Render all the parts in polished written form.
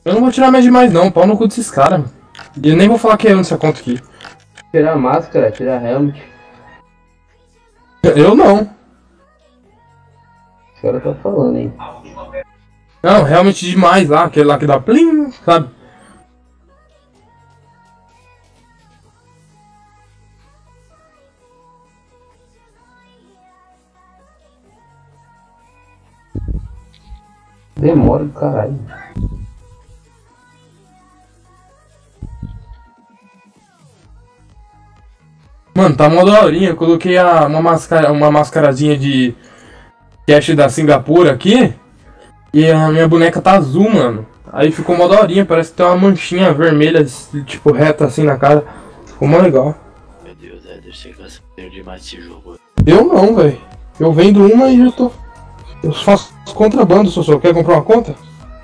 Eu não vou tirar mais demais não, pau no cu desses caras, mano. E eu nem vou falar que é nessa conta aqui. Tirar a máscara, tirar helmet. Eu não. Os caras tá falando, hein. Não, realmente demais lá, aquele lá que dá plim, sabe? Demora do caralho. Mano, tá mó daorinha. Eu coloquei uma mascarazinha de cache da Singapura aqui. E a minha boneca tá azul, mano. Aí ficou mó daorinha. Parece que tem uma manchinha vermelha, tipo, reta assim na cara. Ficou mó legal. Meu Deus, Éder, você gasta demais esse jogo. Eu não, velho. Eu vendo uma e já tô... Eu faço contrabando, Sossô. Quer comprar uma conta?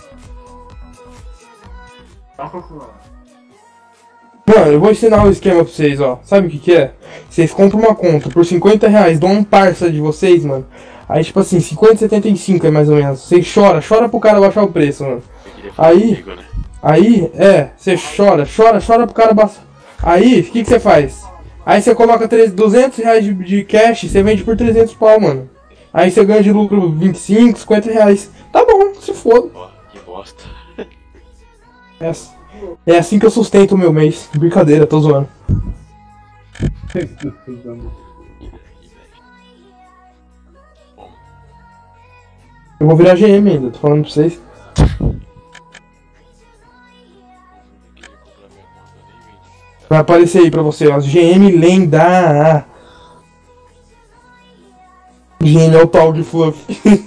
Mano, eu vou ensinar o esquema pra vocês, ó. Sabe o que que é? Vocês compram uma conta por 50 reais, dão um parça de vocês, mano. Aí, tipo assim, 50,75 é mais ou menos. Vocês chora pro cara baixar o preço, mano. Aí, você chora pro cara baixar. Aí, o que você faz? Aí você coloca 200 reais de cash, você vende por 300 pau, mano. Aí você ganha de lucro 25, 50 reais. Tá bom, se foda. Ó, que bosta. É assim que eu sustento o meu mês. Brincadeira, tô zoando. Eu vou virar GM ainda, tô falando pra vocês. Vai aparecer aí pra você, ó. GM lenda. GM é o tal de Fluff.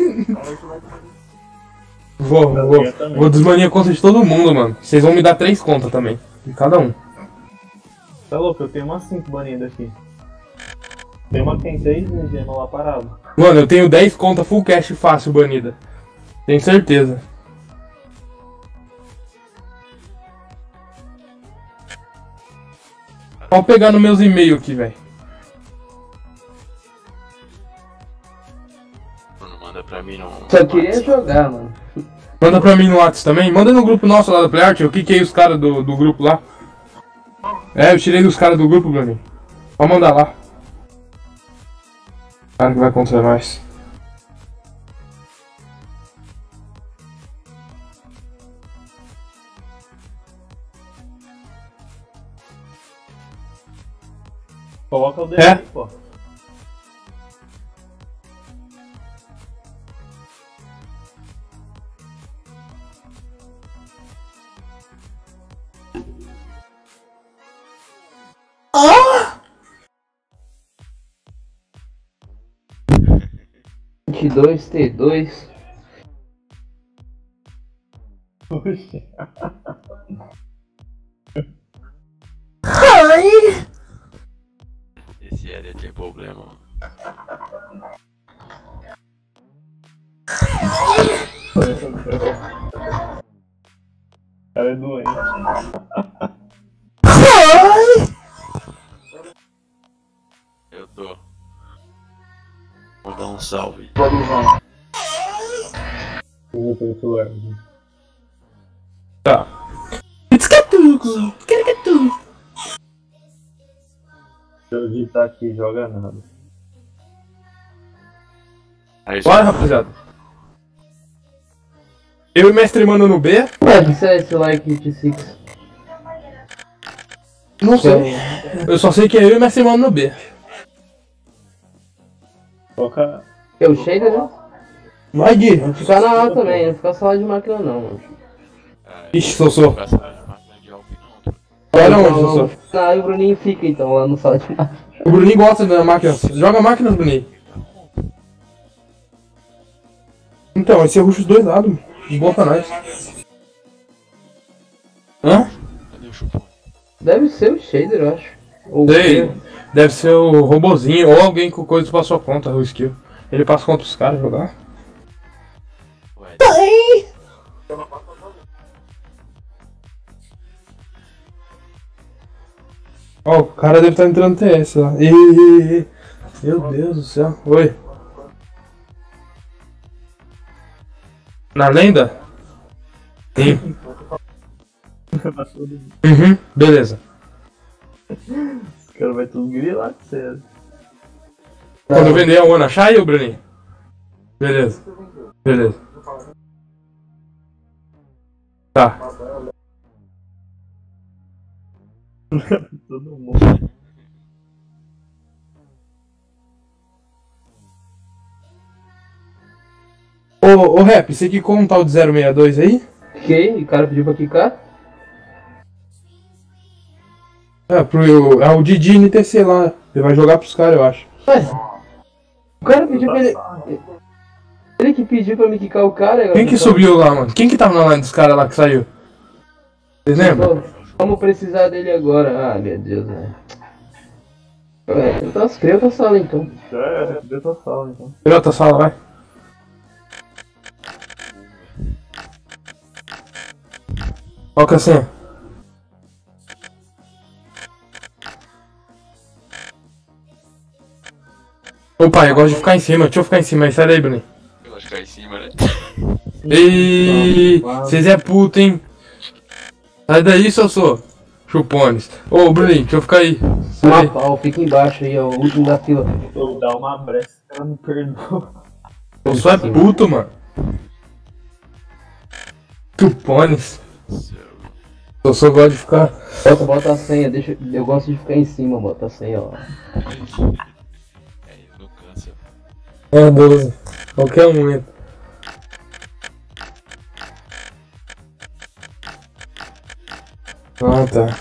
Vou desbanir a conta de todo mundo, mano. Vocês vão me dar 3 contas também. De cada um. Tá louco, eu tenho umas 5 banidas aqui. Tem uma que tem 3 gema lá parado. Mano, eu tenho 10 contas full cash fácil banida. Tenho certeza. Pode pegar nos meus e-mails aqui, velho. Não manda pra mim não. Só queria jogar, mano. Manda pra mim no WhatsApp também. Manda no grupo nosso lá da PlayArt. Eu quiquei os caras do grupo lá. É, eu tirei dos caras do grupo, Bruninho. Pode mandar lá. Cara, que vai acontecer mais. Coloca o dedo É? aí, pô. Ah! 22 T2. Oxi. Ai! Esse Éder tem problema. O cara é doente. Ai! Eu tô. Vou dar um salve. Vou pelo celular. Tá. Escatuco! Escatuco! Se eu digitar aqui, joga nada. Aí, Bora, rapaziada. Eu e Mestre Mano no B? Pode ser esse like de 6. Não sei. Eu só sei que é eu e Mestre Mano no B. Coloca. Eu chego, né? Vai, Gui. Vou ficar na aula também, não ficar só de máquina não, mano. Ixi, Sossô. máquina de álcool não. Olha onde, Sossô. Aí o Bruninho fica então lá no sala de máquina. O Bruninho gosta da máquina. Joga máquinas, Bruninho. Então, aí você ruxa os dois lados. Boa pra nós. Hã? Cadê o chupão? Deve ser o shader, eu acho. Ou Sei. Deve ser o robozinho ou alguém com coisa pra sua conta, o skill. Ele passa contra os caras jogar. Ué, Ó, o cara deve estar entrando TS lá. Meu Deus do céu. Oi. Na lenda? Sim. Pra todo mundo. Uhum, beleza. Os caras vai tudo grilar com você. Quando eu vender a Ona, achar aí, ô Bruninho? Beleza. Beleza. Tá. Todo mundo. Ô, Rap, você que conta o de 062 aí? Fiquei, o cara pediu pra quicar. O Didi NTC lá. Ele vai jogar pros caras, eu acho. Ué, o cara pediu pra ele. Ele que pediu pra me quicar o cara. Quem que subiu lá, mano? Quem que tava na line dos caras lá que saiu? Vocês lembram? Vamos precisar dele agora. Ah, meu Deus, velho. Cria outra sala então. Já era, deu tua sala então. Vira outra sala, vai. Qual que é a senha? Ô pai, eu gosto de ficar em cima. Deixa eu ficar em cima aí. Sai daí, Bruninho. Eu gosto de ficar em cima, né? Ei, vocês é puto, hein? Sai daí, seu sou. Chupones. Ô, Bruninho, deixa eu ficar aí. Sai Uma daí. pau, fica embaixo aí, ó. O último da fila. Vou dar uma brecha, o cara me perdoa. Eu sou é puto, mano. Chupones. Eu só gosto de ficar. Bota a senha, deixa. Eu gosto de ficar em cima, bota a senha, ó. É, não cansa. É, 12. Qualquer um entra. Ah, tá.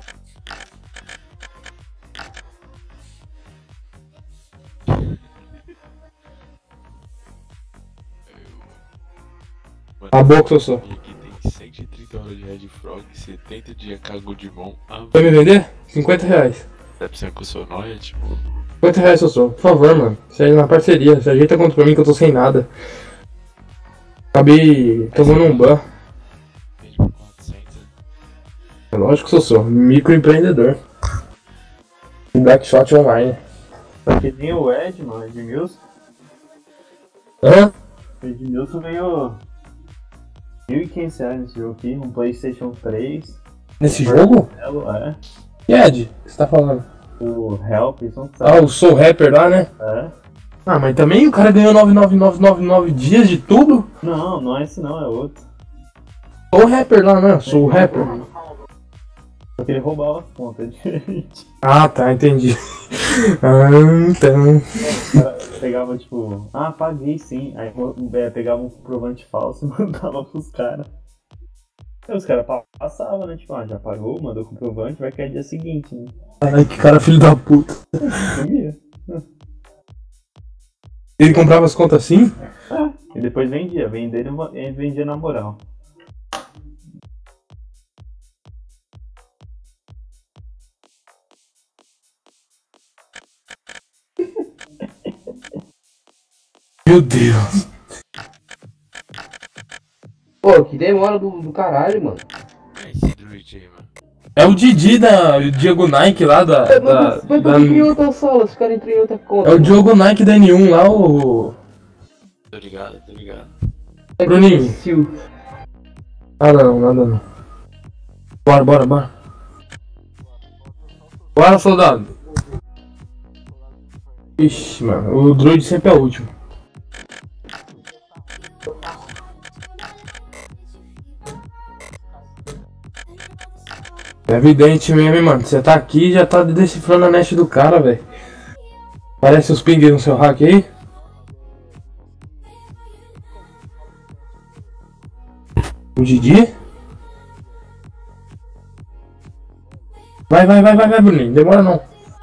A boca eu sou. Aqui tem 130 horas de Red Frog, 70 de Kagudimon. Vai me vender? 50 reais. Deve ser que eu sou nóia, tipo. 50 reais eu sou. Por favor, mano. Você é na parceria. Se ajeita contra pra mim que eu tô sem nada. Acabei tomando um ban. Vende por 400. É lógico que eu sou. Microempreendedor. Blackshot online. Só que nem o Ed, mano, Edmilson. Hã? O Edmilson ganhou R$1.500 nesse jogo aqui, um PlayStation 3. Nesse jogo? É, E Ed? O que você tá falando? o Help, isso não Ah, sabe. o Soul Rapper lá, né? É. Ah, mas também o cara ganhou 99999 dias de tudo? Não, não é esse não, é outro. Soul Rapper lá, né? Soul Rapper. Só que ele roubava as contas, é diferente. Ah, tá, entendi. Ah, então. O cara pegava tipo, ah, paguei sim. Aí pegava um comprovante falso e mandava pros caras. Aí os caras passavam, né? Tipo, ah, já pagou, mandou comprovante, vai cair dia seguinte, né? Caralho, que cara filho da puta. Sumia. Ele comprava as contas assim? E depois vendia, ele vendia na moral. Meu Deus. Pô, que demora do caralho, mano. É esse druid aí, mano. É o Didi o Diego Nike lá da. Mas por que em outra sala? Os caras entram em outra conta. É o Diogo Nike da N1 lá, o. Tô ligado, tô ligado. Bruninho. Imbecil. Nada não, nada não. Bora, bora, bora. Bora, soldado. Ixi, mano, o druid sempre é o último. É evidente mesmo, hein, mano. Você tá aqui e já tá decifrando a net do cara, velho. Parece os ping no seu hack aí. O Didi? Vai, Bruninho. Demora não.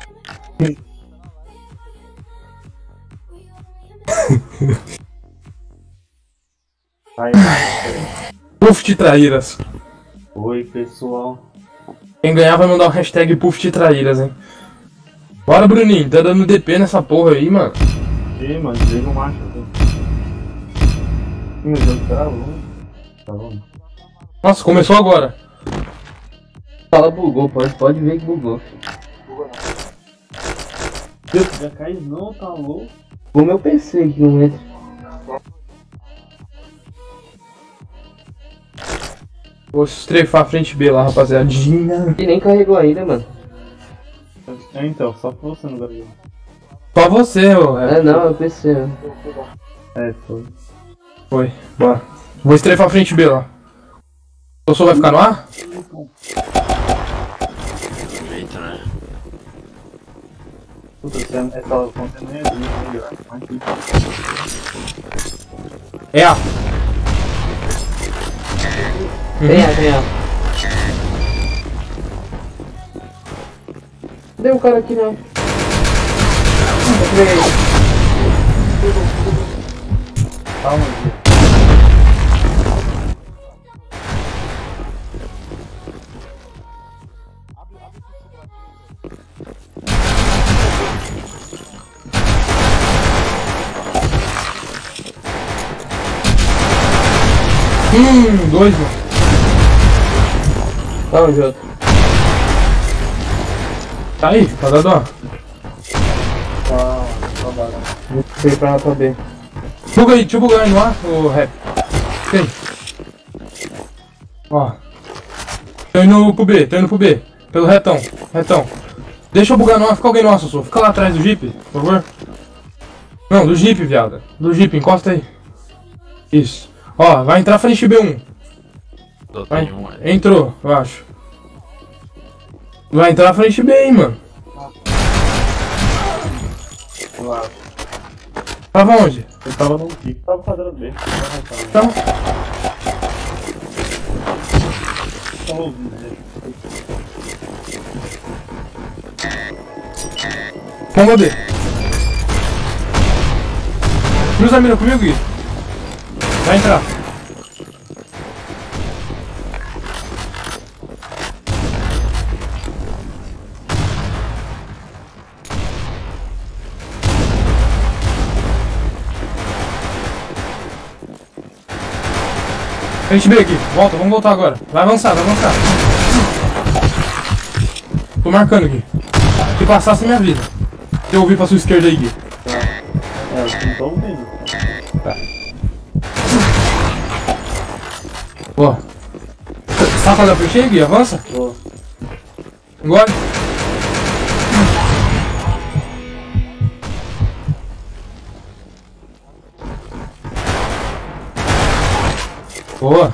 Aí, Puff de traíras. oi pessoal. Quem ganhar vai mandar o hashtag Puff de traíras, hein. Bora, Bruninho. Tá dando DP nessa porra aí, mano. Ih, mano, desliga o macho aqui. Ih, meu Deus, travou. Tá bom. Nossa, começou agora. A sala bugou, pode ver que bugou. Deus, já cai não, tá louco. O meu PC aqui no momento. Vou estrefar a frente B lá, rapaziadinha. E nem carregou ainda, mano. É, então, só que você não ganhou. Só você, ô. É, não, eu pensei, mano. É, foi. Foi, bora. Vou estrefar a frente B lá. O som vai ficar no ar? Eita, né? Puta, essa conta não é melhor. É A. Tem A. Cadê o cara aqui, não? Calma, Dois, mano. Tá onde outro? Tá aí, tá dando ó. Vou ir pra lá pra B. Buga aí, deixa eu bugar aí no ar, ô rap. Tem. Ó. Tô indo pro B. Pelo retão. Deixa eu bugar no ar, fica alguém no ar, Sussu. Fica lá atrás do Jeep, por favor. Não, do Jeep, viado. Do Jeep, encosta aí. Isso. Ó, vai entrar frente B1. Só Vai. tem um, Entrou, eu acho. Vai entrar frente B, hein, mano. Tava onde? eu tava no pico, tava fazendo B. Então. Tava ouvindo, né? Bomba B. Cruza a mira comigo, Gui. Vai entrar. Frente B aqui. Volta, vamos voltar agora. Vai avançar. Tô marcando aqui. Se passasse minha vida. Se eu ouvir pra sua esquerda aí, Gui. É, eu não tô ouvindo. Boa. Tá fazendo a frente aí, Gui? Avança. Tô. Engole. Boa.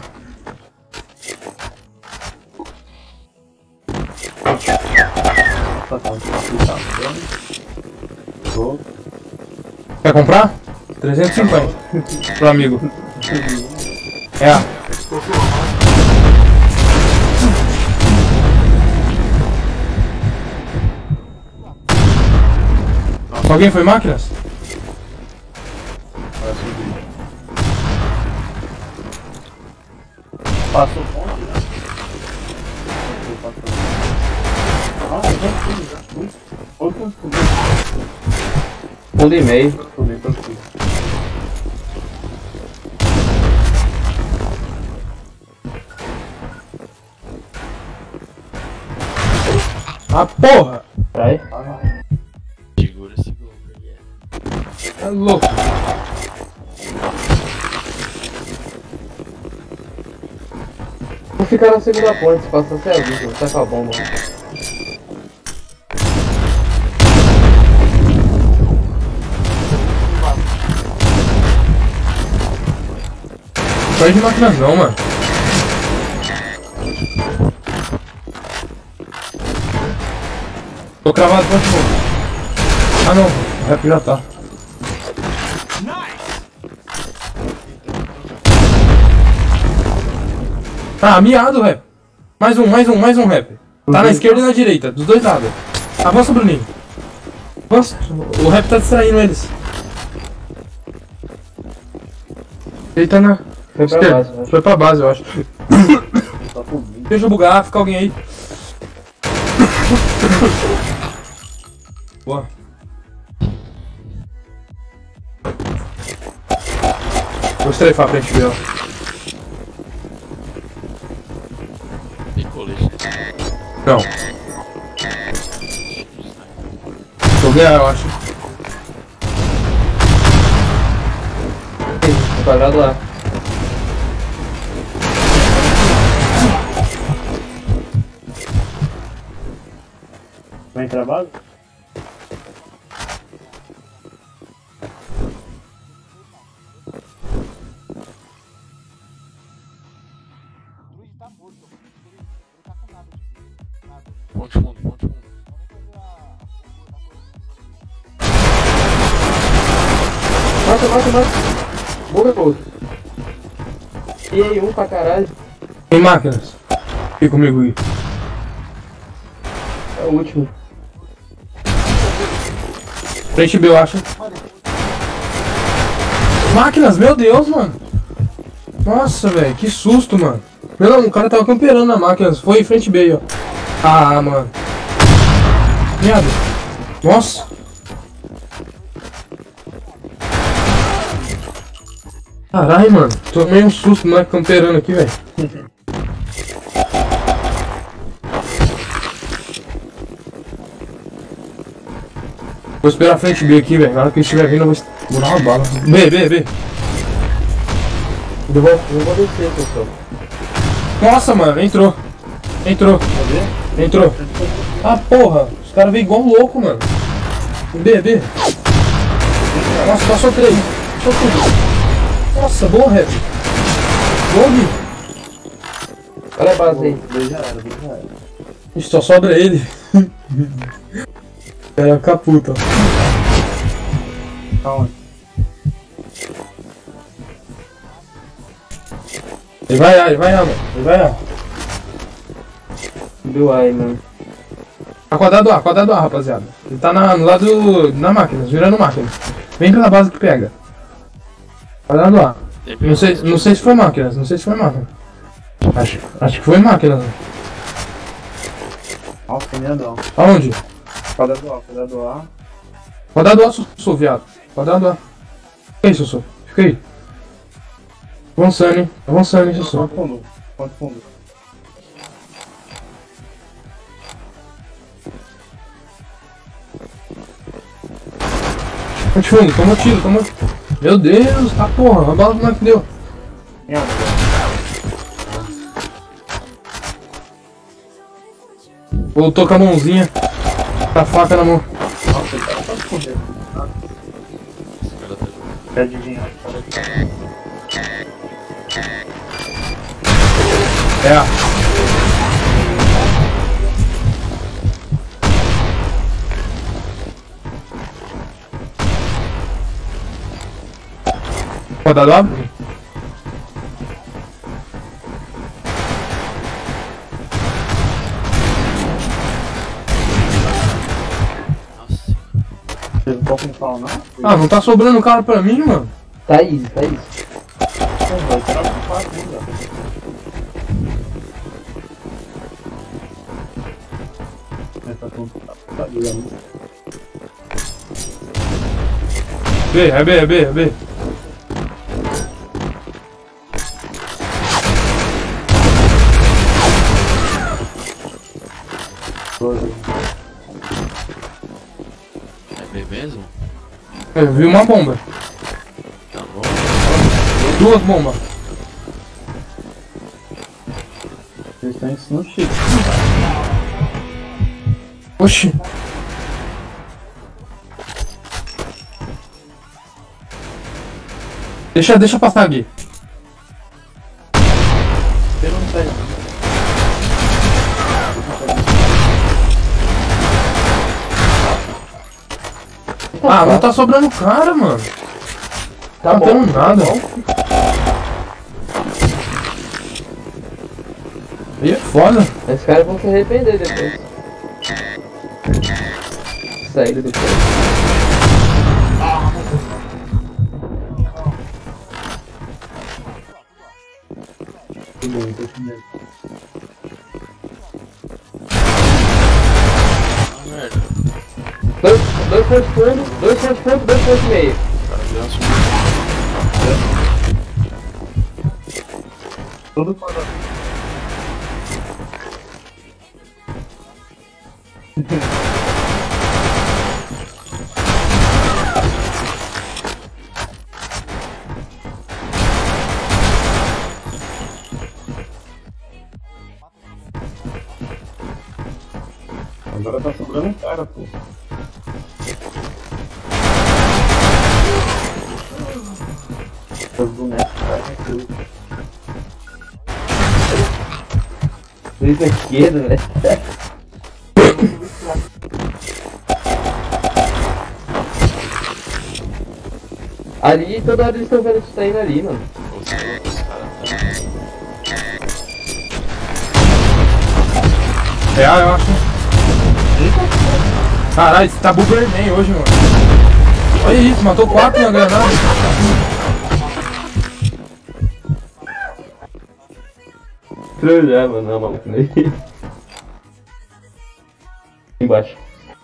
Tô. Quer comprar? 350. Pro amigo. É. Alguém foi máquinas? Passou ponte, né? Ah, eu já fui, Outro Um e meio. também pra aqui. Ah, porra! Vai. Segura esse gol, aí. É louco. Vou ficar na segunda ponte, se passar você avisa, tá com a bomba. Sai de máquinas não, mano. Tô cravado ponte novo. Ah não, o rap já tá. Ah, miado, rap. Mais um rap. Tá na esquerda e na direita, dos dois lados. Avança, Bruninho. Avança. O rap tá distraindo eles. Ele tá na Foi pra esquerda. base, eu acho. Foi pra base, eu acho. Tá por mim. Deixa eu bugar, fica alguém aí. Boa. Vou estrefar a frente dela. Tem colete. Não. Vou ganhar, eu acho. O quadrado lá. Vai entrar base? Ponte fundo, ponte fundo. Mata. Boa, pô. E aí, um pra caralho. Tem máquinas. Fica comigo aí. É o último. Frente B, eu acho. Máquinas, meu Deus, mano. Nossa, velho, que susto, mano. Não, o cara tava camperando na máquina. Foi em frente B aí, ó. Ah, mano. Merda. Nossa. Caralho, mano. Tomei um susto, moleque, camperando aqui, velho. Vou esperar a frente B aqui, velho. Na hora que ele estiver vindo, eu vou dar uma bala. B. Eu vou descer, pessoal. Nossa, mano, entrou. Entrou. Ah, porra. Os caras veio igual um louco, mano. B. Nossa, passou 3. Nossa, bom, rap. Bom, Gui. Olha a base aí. Dois já era. Ixi, só sobra ele. É caputa. Aonde? Ele vai, mano. Ele vai. Deu aí, mano. Quadrado A, rapaziada. Ele tá no lado da máquina, virando máquina. Vem pela base que pega. Quadrado A. Não sei se foi máquina, Acho que foi máquina. Nossa, caminhadão. Aonde? Quadrado A. Quadrado A, Sussu, viado. Quadrado A. Fica aí, Sussu. Fica aí. Avançando, hein, Sussu. Ponto fundo. Ponte fundo, toma tiro. Meu Deus, tá porra, a bala do moleque deu. Merda. Voltou com a mãozinha. Com a faca na mão. Nossa, ele tá quase correndo. Esse cara tá jogando. Quer adivinhar? É. Quadrado A? Nossa. Vocês não podem falar, não? Ah, não tá sobrando cara pra mim, mano. Tá easy. Vai tirar o 4 ainda. Tá tudo. Tá ligado? B. É bem mesmo? Eu vi uma bomba. Tá bom. 2 bombas. Eles estão ensinando chip. Oxi. Deixa passar aqui. Ele não tá aí. Ah, não tá sobrando cara, mano. Tá tendo nada. Aí é foda. Esses caras vão se arrepender depois. Saída depois. Ah, merda. Dois pontos fundo, dois pontos meio. O cara deu uma subida. Todo quadrado. Agora tá sobrando um cara, pô. Os bonecos caem tudo. Eles na esquerda, velho. Ali, toda hora eles estão vendo isso saindo ali, mano. Real, eu acho. Caralho, você tá Boomerman hoje, mano. Olha isso, matou 4 na granada. Trollar, mano, não, maluco. Embaixo.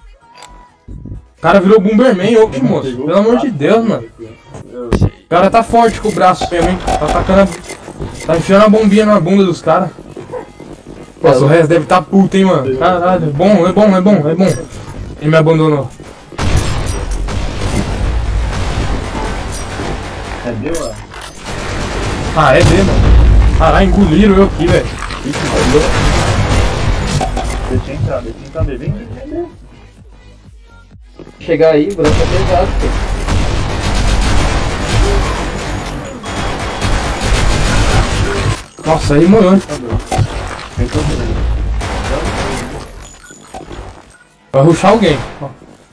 O cara virou Boomerman hoje, moço. Pelo amor de Deus, mano. O cara tá forte com o braço mesmo, hein? Tá atacando a... Tá enfiando a bombinha na bunda dos caras. Nossa, o resto deve tá puto, hein, mano. Caralho, é bom, é bom, é bom, é bom. Ele me abandonou. É B, ó. Ah, é B, mano. Caralho, engoliram eu aqui, velho. Deixa eu entrar B. Vem. Chegar aí, o buraco tá pesado, pô. Nossa, aí morreu. Vai rushar alguém. Ó.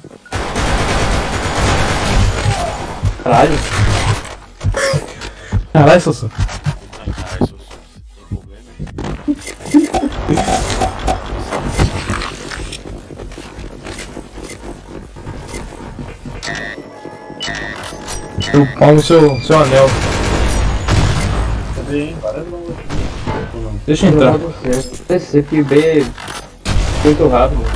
Caralho. Caralho, Sossô. Caralho, sou tem problema. Eu pau no seu anel. Cadê, hein? Várias bombas aqui. Deixa eu entrar. Esse aqui B muito rápido.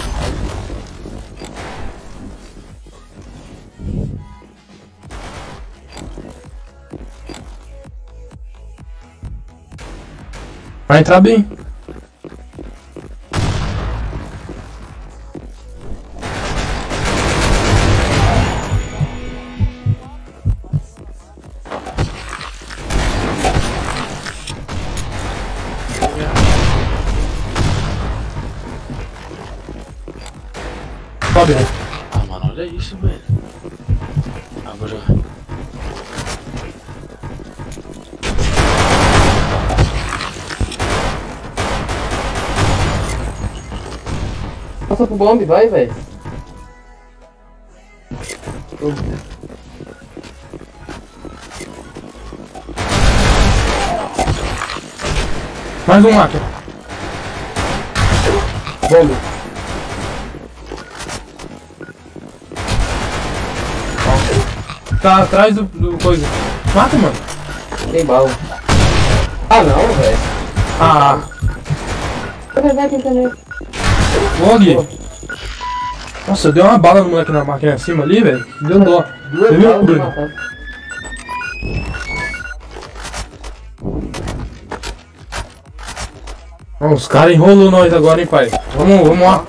Vai entrar bem. Sobe, né? Ah, mano, olha isso, velho. Agora. Passa pro bombe, vai, velho. Mais um hacker. Bombe. Tá atrás do coisa. Mata, mano. Tem bala. Ah, não, velho. Ah, Vai também. Log. Nossa, eu dei uma bala no moleque na máquina em cima ali, velho. Deu dó. Duas Você viu, balas pra Bruno? matar. Ó, os caras enrolou nós agora, hein, pai. Vamos lá.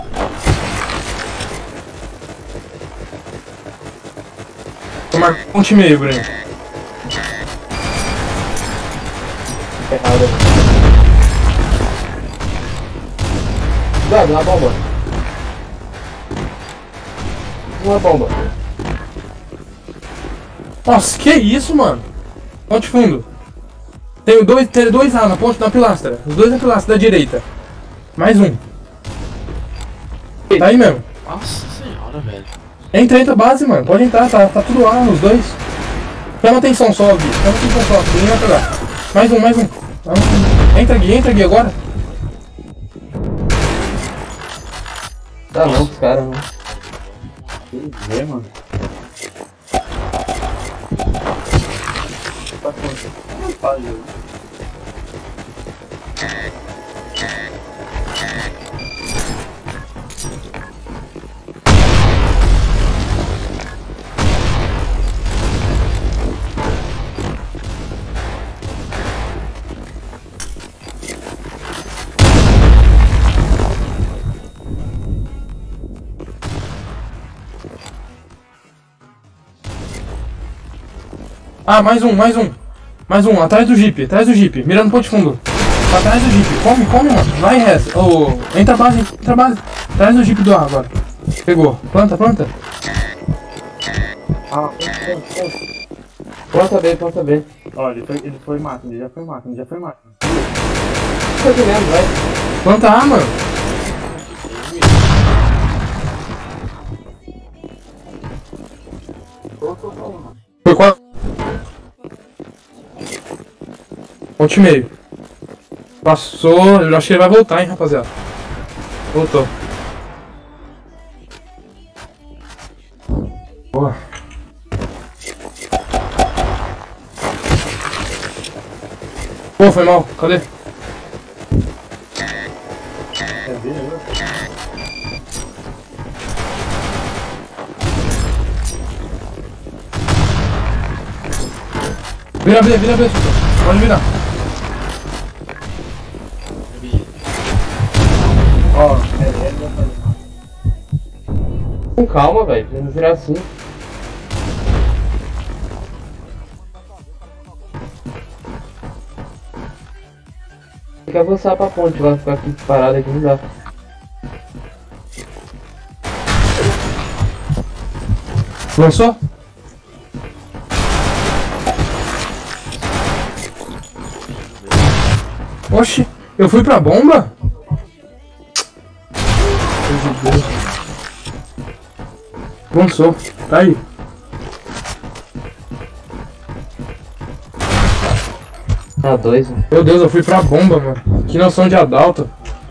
Tomar um time aí, Bruno. Errado. Cuidado, uma bomba. Uma bomba. Nossa, que isso, mano? Ponte fundo. Tem dois lá na ponte da pilastra. Os dois na pilastra da direita. Mais um. Tá aí mesmo. Nossa senhora, velho. Entra base, mano. Pode entrar, tá tudo lá, os dois. Chama atenção só, Gui. Chama atenção só, ninguém vai pegar. Mais um. Entra, Gui, agora. Tá não, os caras não. Que ver, mano. Tá acontecendo. Falhou. Ah, mais um. Atrás do Jeep, mirando ponte fundo. Pra trás do jeep. Come, mano. Vai, resta. Ô, entra a base, entra a base. Traz o jeep do ar agora. Pegou. Planta. Ah, Planta B. ó, ele foi máquina, já foi máquina. Foi mesmo, vai. Planta A, mano. Foi qual? Ponte e meio. Passou. Eu acho que ele vai voltar, hein, rapaziada. Voltou. Boa. Pô, foi mal. Cadê? Vira B, pode virar. Ó, ele vai fazer. Com calma, velho. Pra não virar assim. Tem que avançar pra ponte lá, ficar aqui parado aqui não dá. Lançou? Oxi, eu fui pra bomba? Meu Deus. Lançou, tá aí. Ah, dois. Meu Deus, eu fui pra bomba, mano. Que noção de adalto.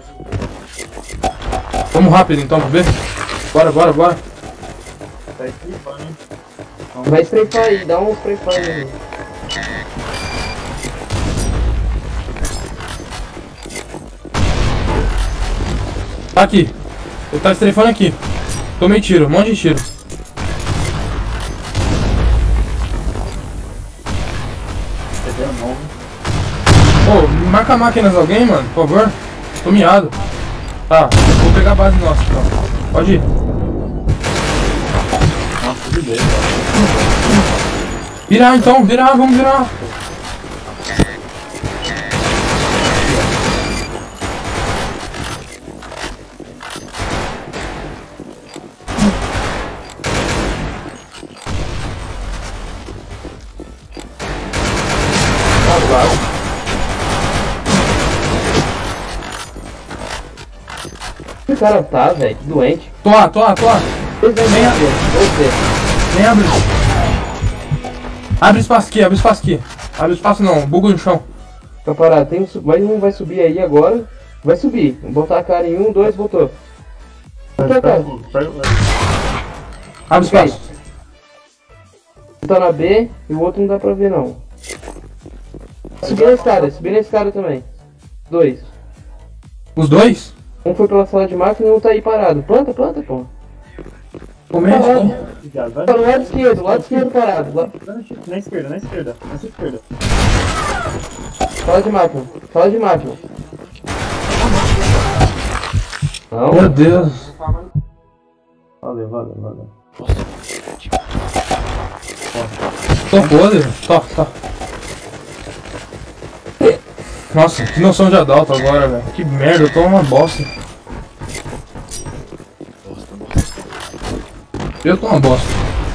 Vamos rápido então, pra ver? Bora. Tá aqui, mano. Vai strafar aí, dá um strafar aí. Tá aqui. Ele tá estrefando aqui. Tomei tiro, um monte de tiro. Ô, marca máquinas alguém, mano, por favor. Tô miado. Tá, vou pegar a base nossa então. Pode ir. Nossa, tudo bem. Virar então, vamos virar. Que cara tá, velho? Que doente. Tô lá. Nem abre. Nem abre. Abre espaço aqui. Abre espaço não, bugo no chão. Tá parado. Tem mais um vai subir aí agora. Vai subir. Vou botar a cara em 1, 2, voltou. Aqui, cara. Abre espaço. Um tá na B e o outro não dá pra ver não. Subir na escada também. Dois. Os dois? Um foi pela sala de máquina e um tá aí parado. Planta, pô. Começa. Tá no lado esquerdo parado. Na esquerda. Sala de máquina. Não. Meu Deus. Valeu. Tô podre. Tô. Nossa, que noção de adulto agora, velho. Que merda, eu tô uma bosta. Eu tô uma bosta.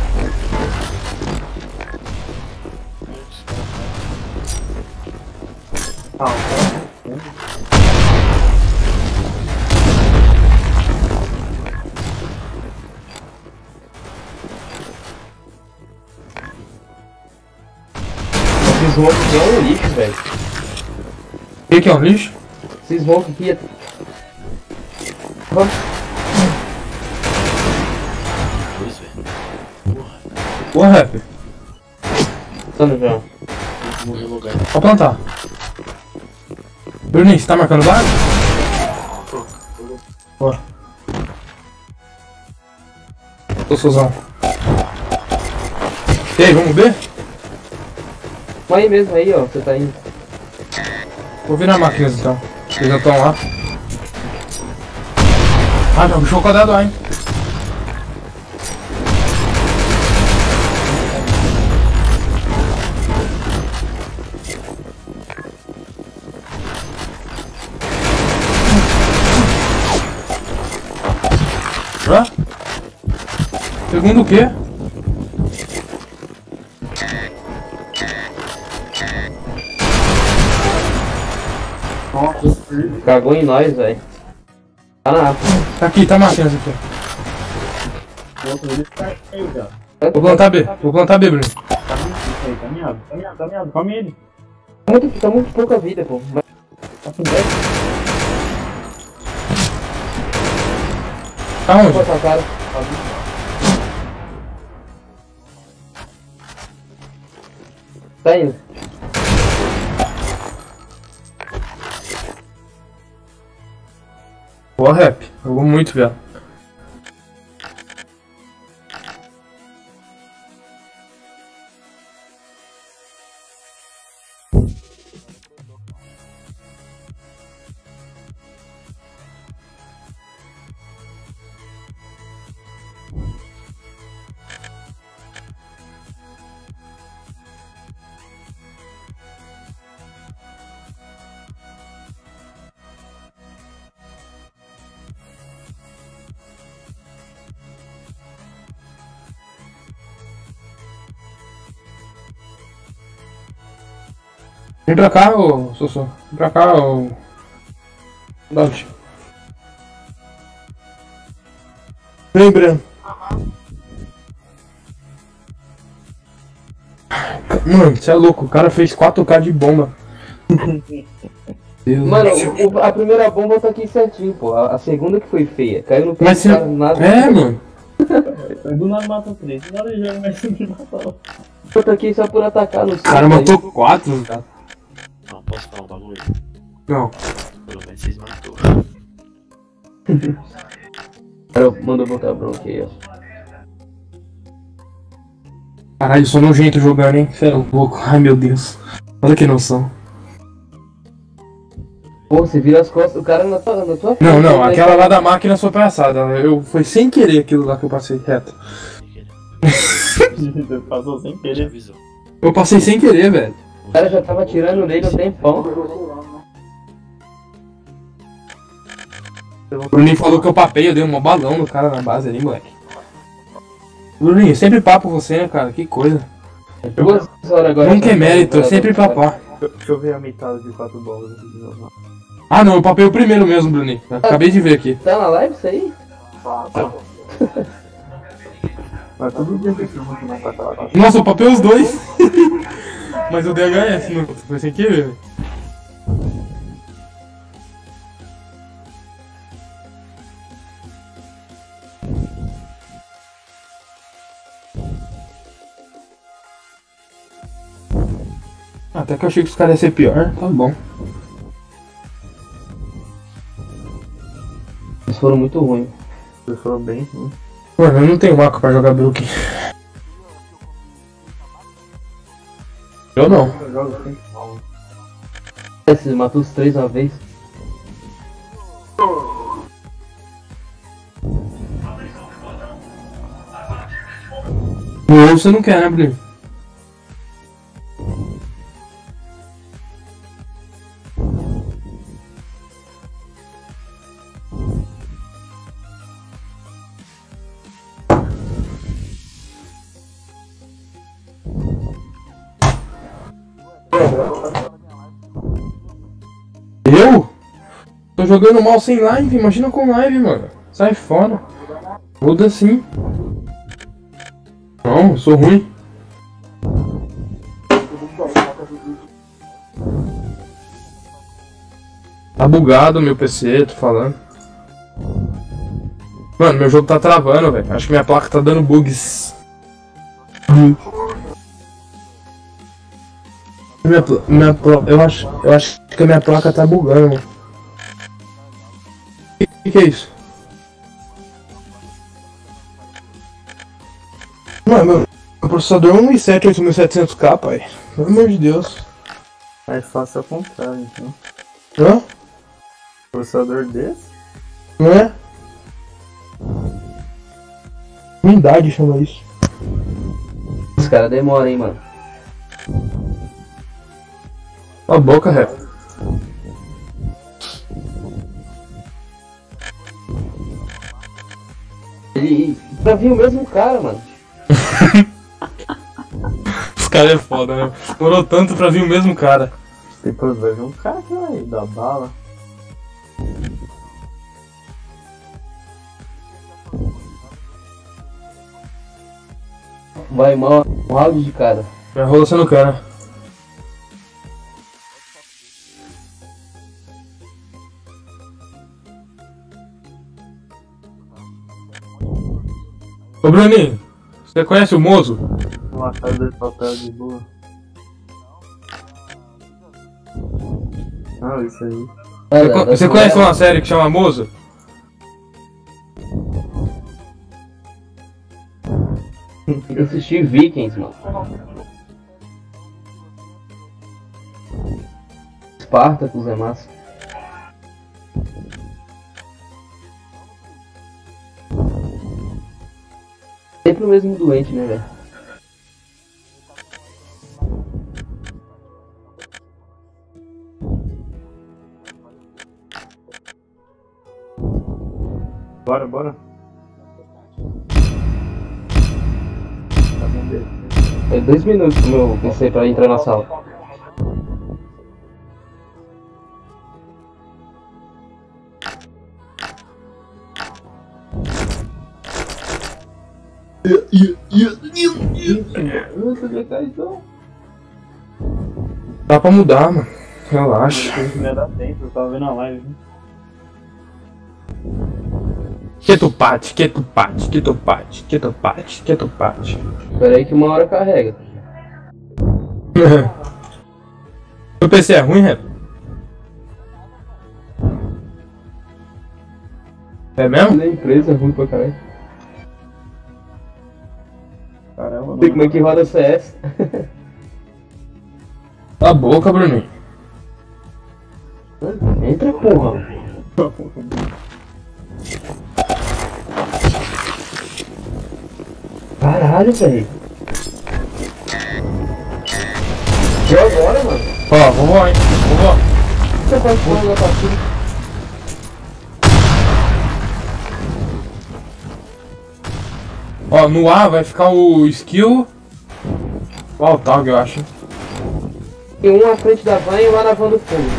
Esse smoke aqui é um lixo, velho. O que é um lixo? Esse smoke aqui é... Boa, rap. Plantando já. Pode plantar. Bruninho, você tá marcando base? Boa. Tô Suzão. E aí, vamos ver? Aí mesmo, aí ó, você tá indo. Vou virar máquinas então. Eles já estão lá. Ah, já puxou o quadrado lá, hein? Segundo o quê? Cagou em nós, velho. Tá na água. Tá aqui, tá matando aqui. O outro ele caiu já. Vou plantar B, Bruno. Caminhado, come ele. Tá muito pouca vida, pô. Tá com 10. Tá Vou onde? botar a cara. Tá indo. Boa rap. Jogou muito, velho. Vem pra cá, ô Sossô. Vem pra cá, ô. Dodge. Lembrando. Mano, você é louco. O cara fez 4K de bomba. Deus. Mano, a primeira bomba tá aqui certinho, pô. A segunda que foi feia. Caiu no pé Mas do você... cara, nada. É, mano. Do nada mata 3. Do nada ele joga mais um e mata. Eu tô aqui só por atacar no O cara matou 4. Não, posso falar um bagulho? Não. Pelo menos vocês matou. O cara mandou botar bronca aí, ó. Caralho, eu sou nojento jogando, hein? Você é louco. Ai, meu Deus. Olha que noção. Pô, você vira as costas, o cara na tua frente. Não, não. né? Aquela lá da máquina foi palhaçada. Foi sem querer aquilo lá que eu passei reto. Você passou sem Já querer. avisou. Eu passei sem querer, velho. O cara já tava atirando nele um tempão. O Bruninho falou que eu papei, eu dei um balão no cara na base ali, moleque. Bruninho, sempre papo você, né, cara? Que coisa. 2 horas agora. Nunca é mérito, é sempre papar. Deixa eu ver a metade de 4 bolas aqui de novo. Ah, não, eu papei o primeiro mesmo, Bruninho. Acabei de ver aqui. Tá na live isso aí? Mas todo dia que filma que não tá aquela. Nossa, eu papei os dois. Mas o DHS, não, foi sem querer, velho. Até que eu achei que os caras iam ser pior, tá bom. Eles foram muito ruins. Eles foram bem ruins. Mano, eu não tenho maco pra jogar Brook. Eu não. Eu jogo sem pau. Você matou os 3 uma vez. No ovo você não quer, né, Bruninho? Eu? Tô jogando mal sem live, imagina com live, mano. Sai fora. Muda assim. Não, eu sou ruim. Tá bugado meu PC, tô falando. Mano, meu jogo tá travando, velho. Acho que minha placa tá dando bugs. Eu acho que a minha placa tá bugando, mano. Que é isso? Mano, meu processador é um i7 8700K, pai. Pelo amor de Deus. Mais fácil ao contrário, então. Hã? Processador desse? Não é? Ruindade chama isso. Os caras demoram, hein, mano. A boca, rap. Ele Pra vir o mesmo cara, mano. Os caras é foda, né? Demorou tanto pra vir o mesmo cara. Depois vai vir um cara que vai dar bala. Vai mal, um round de cara. Já rolou você não quer, né? Ô Bruninho, você conhece o Mozo? Uma casa de papel de boa. Ah, isso aí. Você conhece uma série que chama Mozo? Eu assisti Vikings, mano. Spartacus é massa. Sempre o mesmo doente, né, velho? Bora, bora. É 2 minutos pro meu PC pra entrar na sala. Dá pra mudar, mano. Relaxa. Não ia dar tempo, eu tava vendo a live. Ketupate, ketupate, ketupate, ketupate, ketupate. Espera aí que uma hora carrega. Seu PC é ruim, Rap? É mesmo? Da empresa é ruim pra caralho. Caramba, Tem como é que roda CS? Cala a boca, Bruninho. Entra, porra. Caralho, velho. E agora, mano? Ó, vovó, hein? Vovó. Você pode pôr na partida. Ó, no A vai ficar o skill. O Altarg, eu acho. E um à frente da van e um lá na van do fundo.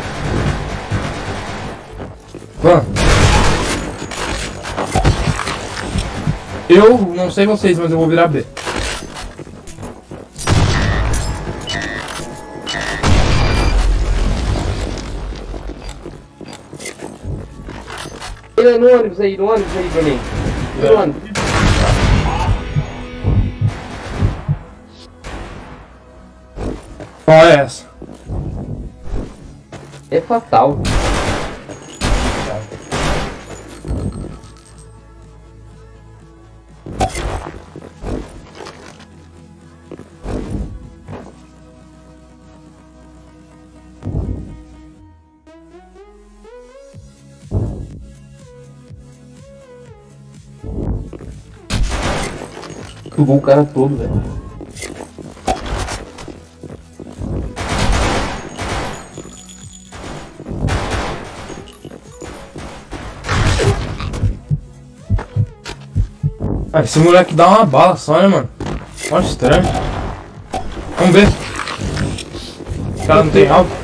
Van. Eu não sei vocês, mas eu vou virar B. Ele é no ônibus aí pra mim. No ônibus. Qual é essa? É fatal. Bugou o cara todo, velho. Ah, esse moleque dá uma bala só, né, mano? Olha estranho. Vamos ver. O cara não tem alvo.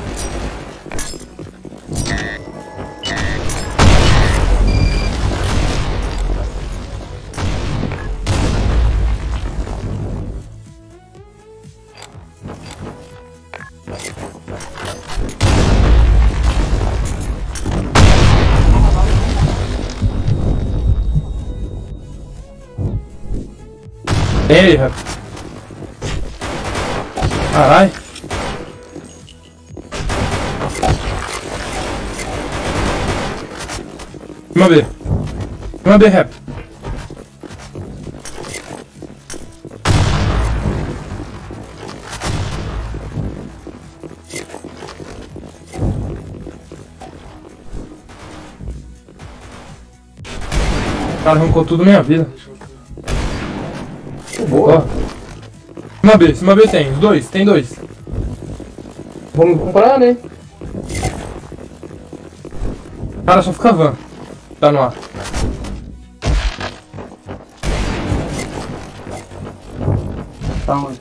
Ele, rapaz. Caralho. Cima B, rap. O cara arrancou tudo da minha vida. Boa. Cima B tem, os dois, tem dois. Vamos comprar, né? Cara, só fica van. Tá no ar. Tá onde?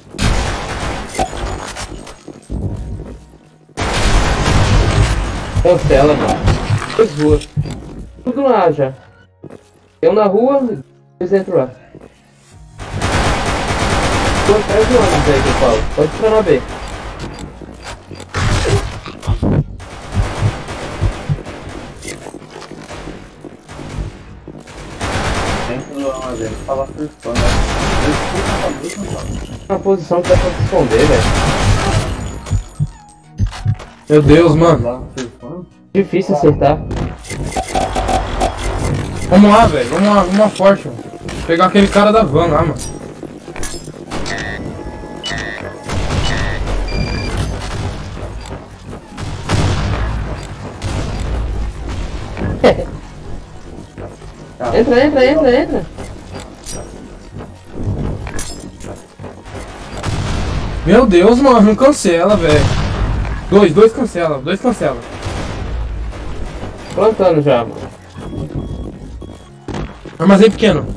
Cancela, mano. 2 ruas. Tudo lá já. Tem um na rua, 2 dentro lá. Tô atrás do ônibus aí, pessoal. Pode ficar na B. Dentro do armazém, tava surfando. Uma posição que dá pra se esconder, velho. Meu Deus, mano. Lá surfando? Difícil acertar. Vamos lá, velho. Vamos lá forte, mano. Pegar aquele cara da van lá, mano. Entra. Meu Deus, mano. Não cancela, velho. Dois cancela. Plantando já, mano. Armazém pequeno.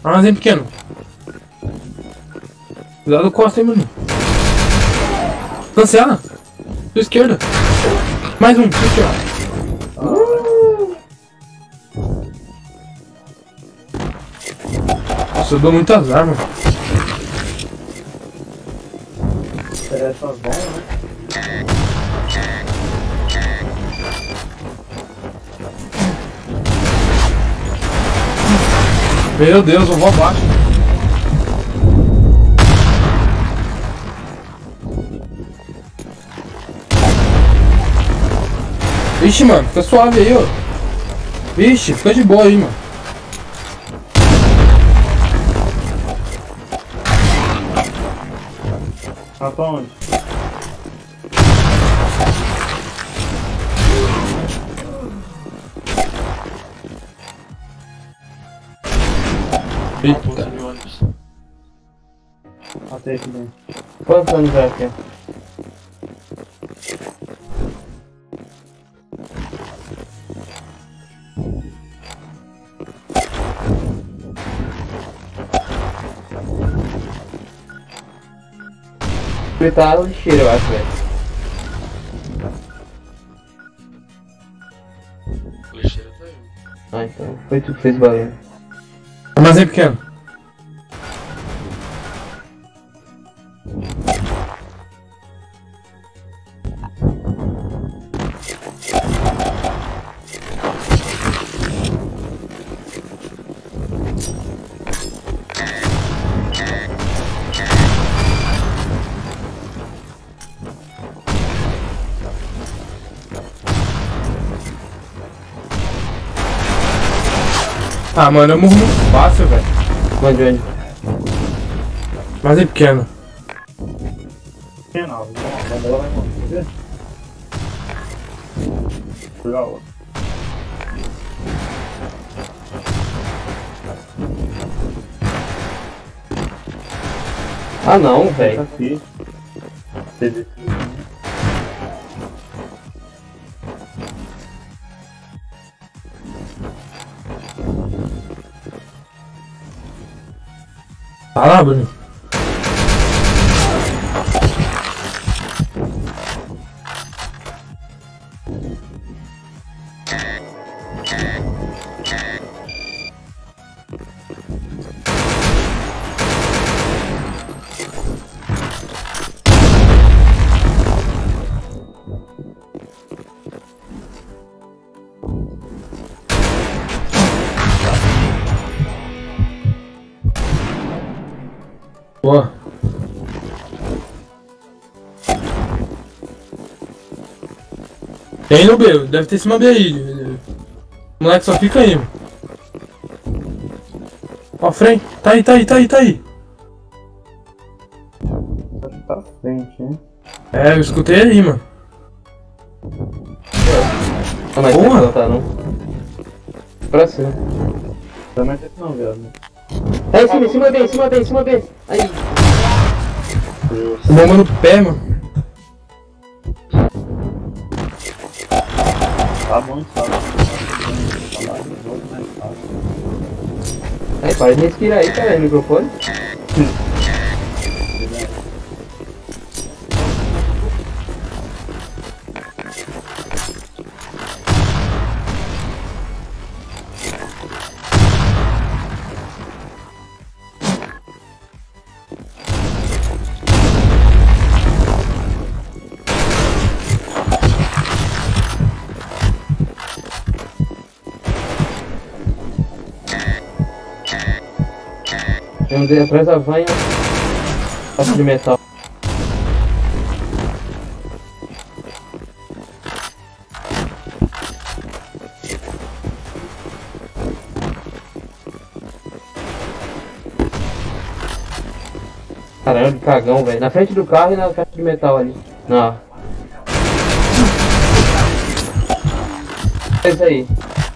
Cuidado do costa, hein, mano. Cancela. Sua esquerda. Mais um, sua esquerda. Nossa, eu dou muito azar, mano. Essas bombas, né? Meu Deus, eu vou abaixo. Vixe, mano, fica suave aí, ó. Vixe, fica de boa aí, mano. Tá pra onde? Eita. No ônibus. Até aqui dentro. Plantando já aqui. Ele tá lixeiro, eu acho, velho. O lixeiro tá aí. Ah, então. Foi tu que fez barulho. Armazém pequeno. Ah, mano, eu morro muito fácil, velho. Onde? Armazém pequeno. Não, a bola vai morrer. Pegar outra. Ah não, velho. Aqui. Teve. Tá lá, Bruno. Boa. Tem no B, deve ter cima B aí. O moleque só fica aí, mano. Ó, frente. Tá aí. Tá frente, hein? É, eu escutei aí, mano. Não, mas Porra. não tá não. Pra cima. Também tem que não, viado. Tá em cima B. Aí. Bomba no pé, mano. Tá bom, tá. Aí, para de respirar aí, cara, no microfone. Tem um atrás da van e um de metal. Caramba, que cagão, velho. Na frente do carro e na caixa de metal ali. Não. É isso aí.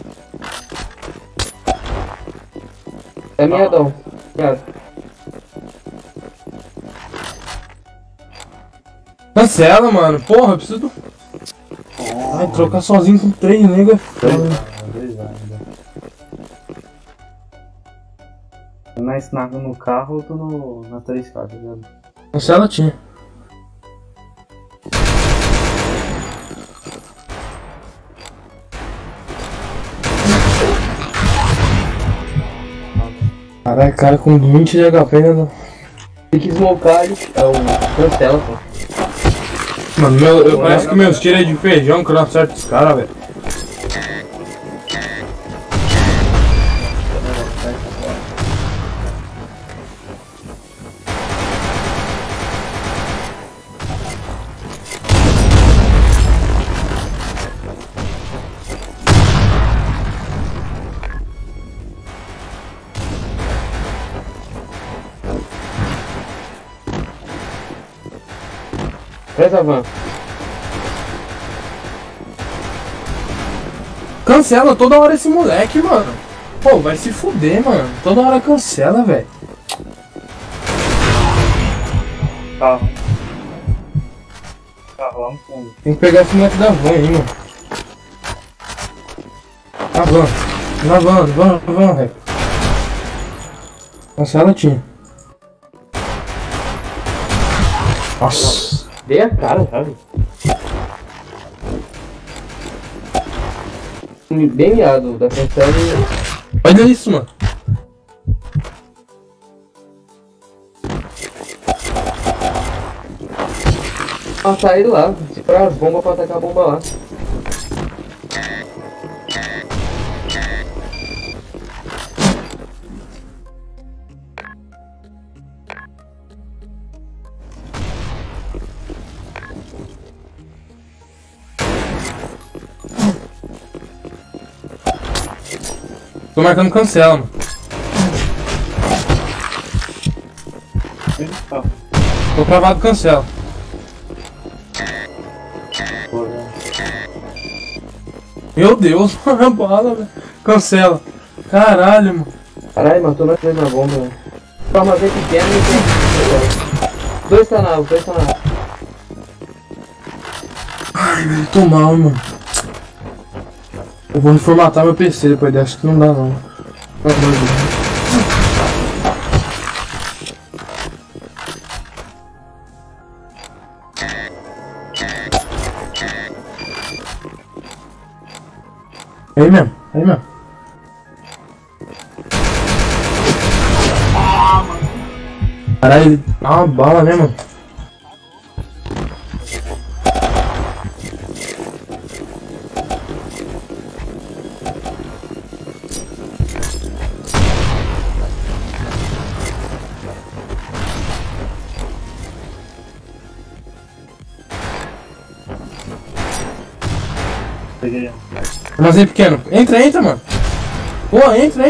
É miadão. Obrigado. Cancela, mano. Porra, eu preciso do... Ai, trocar sozinho com 3 nego é foda. Na snag no carro ou tô na 3K, tá ligado? Cancela tinha. Caralho, cara com 20 de HP, né? Tem que smocar ele. É o cancela, pô. Mano, parece que meus tiros é de feijão que eu não acerto os caras, velho. Presta a van. Cancela toda hora esse moleque, mano. Pô, vai se fuder, mano. Toda hora cancela, velho. Carro. Carro lá no fundo. Tem que pegar esse moleque da van aí, mano. Na van, velho. Cancela, tinha. Nossa. Dei a cara, sabe? Bem miado da cancela e... Olha isso, mano. Matar ele lá, segurar as bombas pra atacar a bomba lá. Tô marcando cancela, mano. Tô travado cancela. Meu Deus, mano, a bala, velho. Cancela. Caralho, mano. Caralho, matou nós três na bomba, velho. Armazém pequeno e tem... Dois tá na água. Ai, velho, tô mal, mano. Eu vou reformatar meu PC depois dessa, que não dá não. Pelo amor de Deus. Aí mesmo. Caralho, dá uma bala, né, mano? Peguei. Armazém pequeno. Entra, mano. Pô, entra.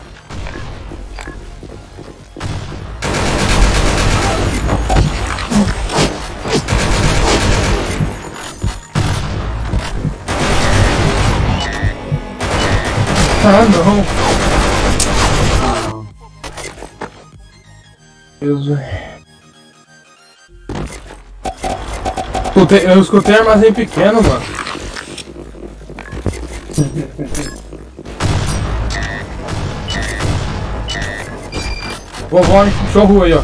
Ah, não. Deus, velho. Eu escutei armazém pequeno, mano. Vovó, hein? Puxou a rua aí, ó.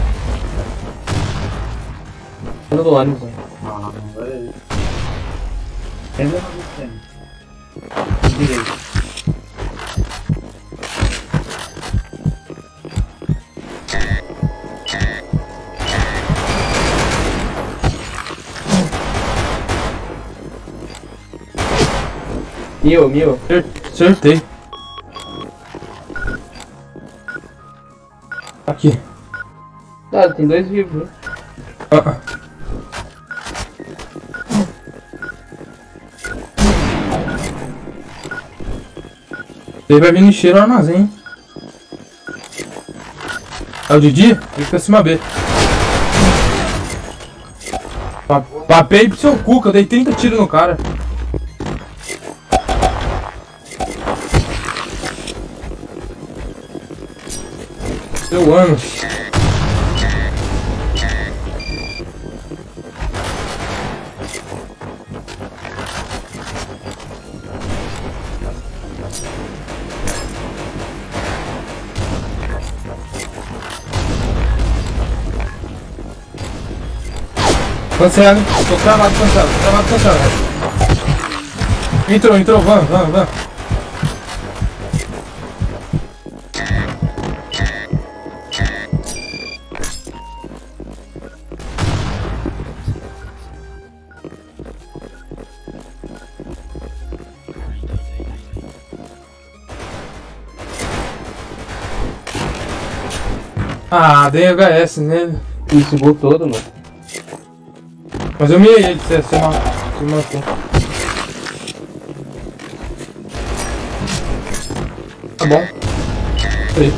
Do ônibus, velho. Ah, não, velho. Ainda não descendo. Direito. Mil. Acertei. Aqui. Ah, tem 2 vivos, né? Ah. Ele vai vir no cheiro ao armazém. É o Didi? Fica acima B. Papei pro seu cu, que eu dei 30 tiros no cara. Seu ano. Cancela, hein? Tô cravado, cancela. Entrou, vamos. Ah, dei HS nele. Isso, gol todo, mano. Mas eu mirei ele, você matou. Tá bom. Aí.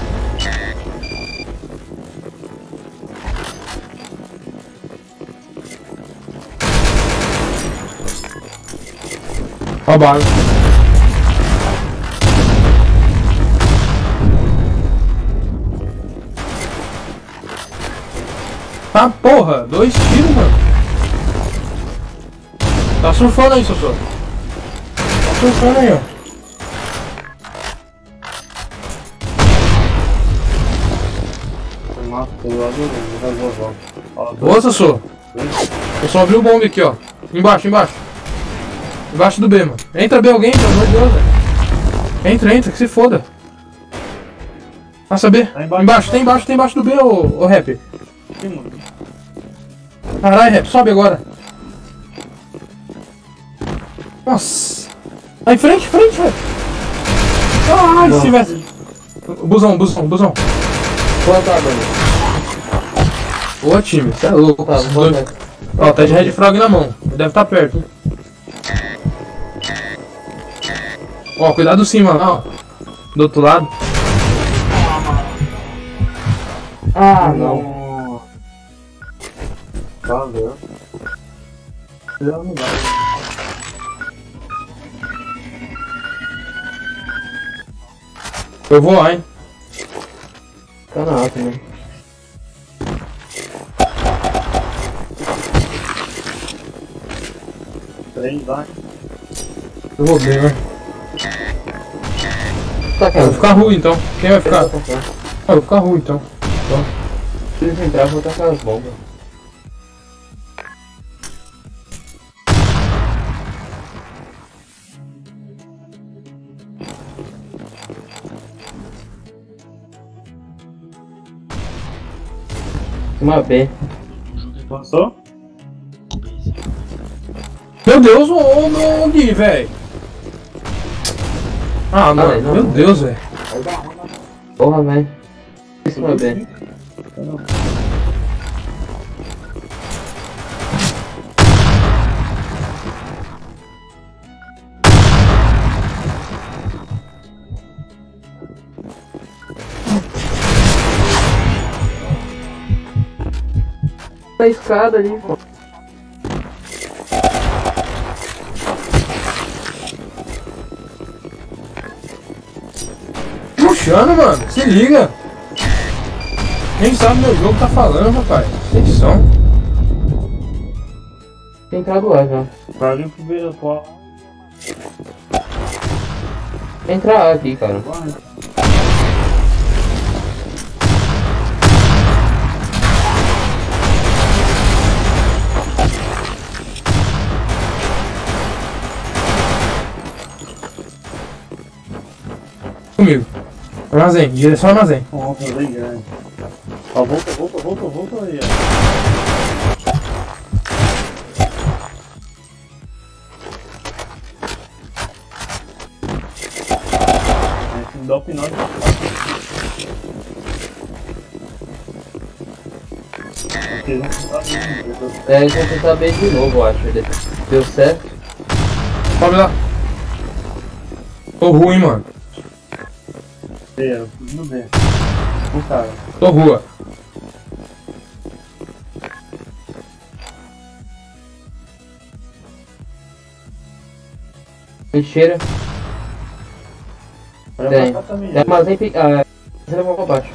Roubaram. Ah, porra, 2 tiros, mano. Tá surfando aí, Sossô. Tá surfando aí, ó. Boa, Sossô. Eu só abri o bombe aqui, ó. Embaixo. Embaixo do B, mano. Entra B alguém, pelo amor de Deus, velho. Entra, que se foda. Passa B. Tem embaixo do B, ô Rap. Caralho, Rap, sobe agora. Nossa! Aí, frente, Rap! Ai, se tivesse. Busão. Plantado, mano. Boa, time, você é louco. Tá, vou voltar. Ó, tá de Red Frog na mão. Deve estar perto. Ó, cuidado cima lá, ó. Do outro lado. Ah, não. Valeu. Eu vou lá, hein. Tá na alta, né? Três, vai. Eu vou bem, vai. Tá, Eu cara. vou ficar ruim então. Quem vai ficar? Eu vou tacar. Eu vou ficar ruim então. Se eles entrarem, eu vou tacar as bombas. Uma B. Passou? Meu Deus, ô Gui, velho. Ah, mano, não, meu não. Deus, velho. Porra, velho. Isso uma B. A escada ali, pô. Puxando, mano, se liga. Quem sabe meu jogo tá falando, rapaz. Atenção. Tem entrado lá já. Vai o primeiro pó. Tem entrar aqui, cara. Armazém, direção armazém. Nossa, bem grande. Ó, volta aí, ó. Esse me dá o pinote. Eles vão tentar B de novo, eu acho. Deu certo. Sobe lá. Tô ruim, mano. Tudo bem. Cara. Tô rua. Lixeira. Tem. Também. Tem armazém. Você levou pra baixo.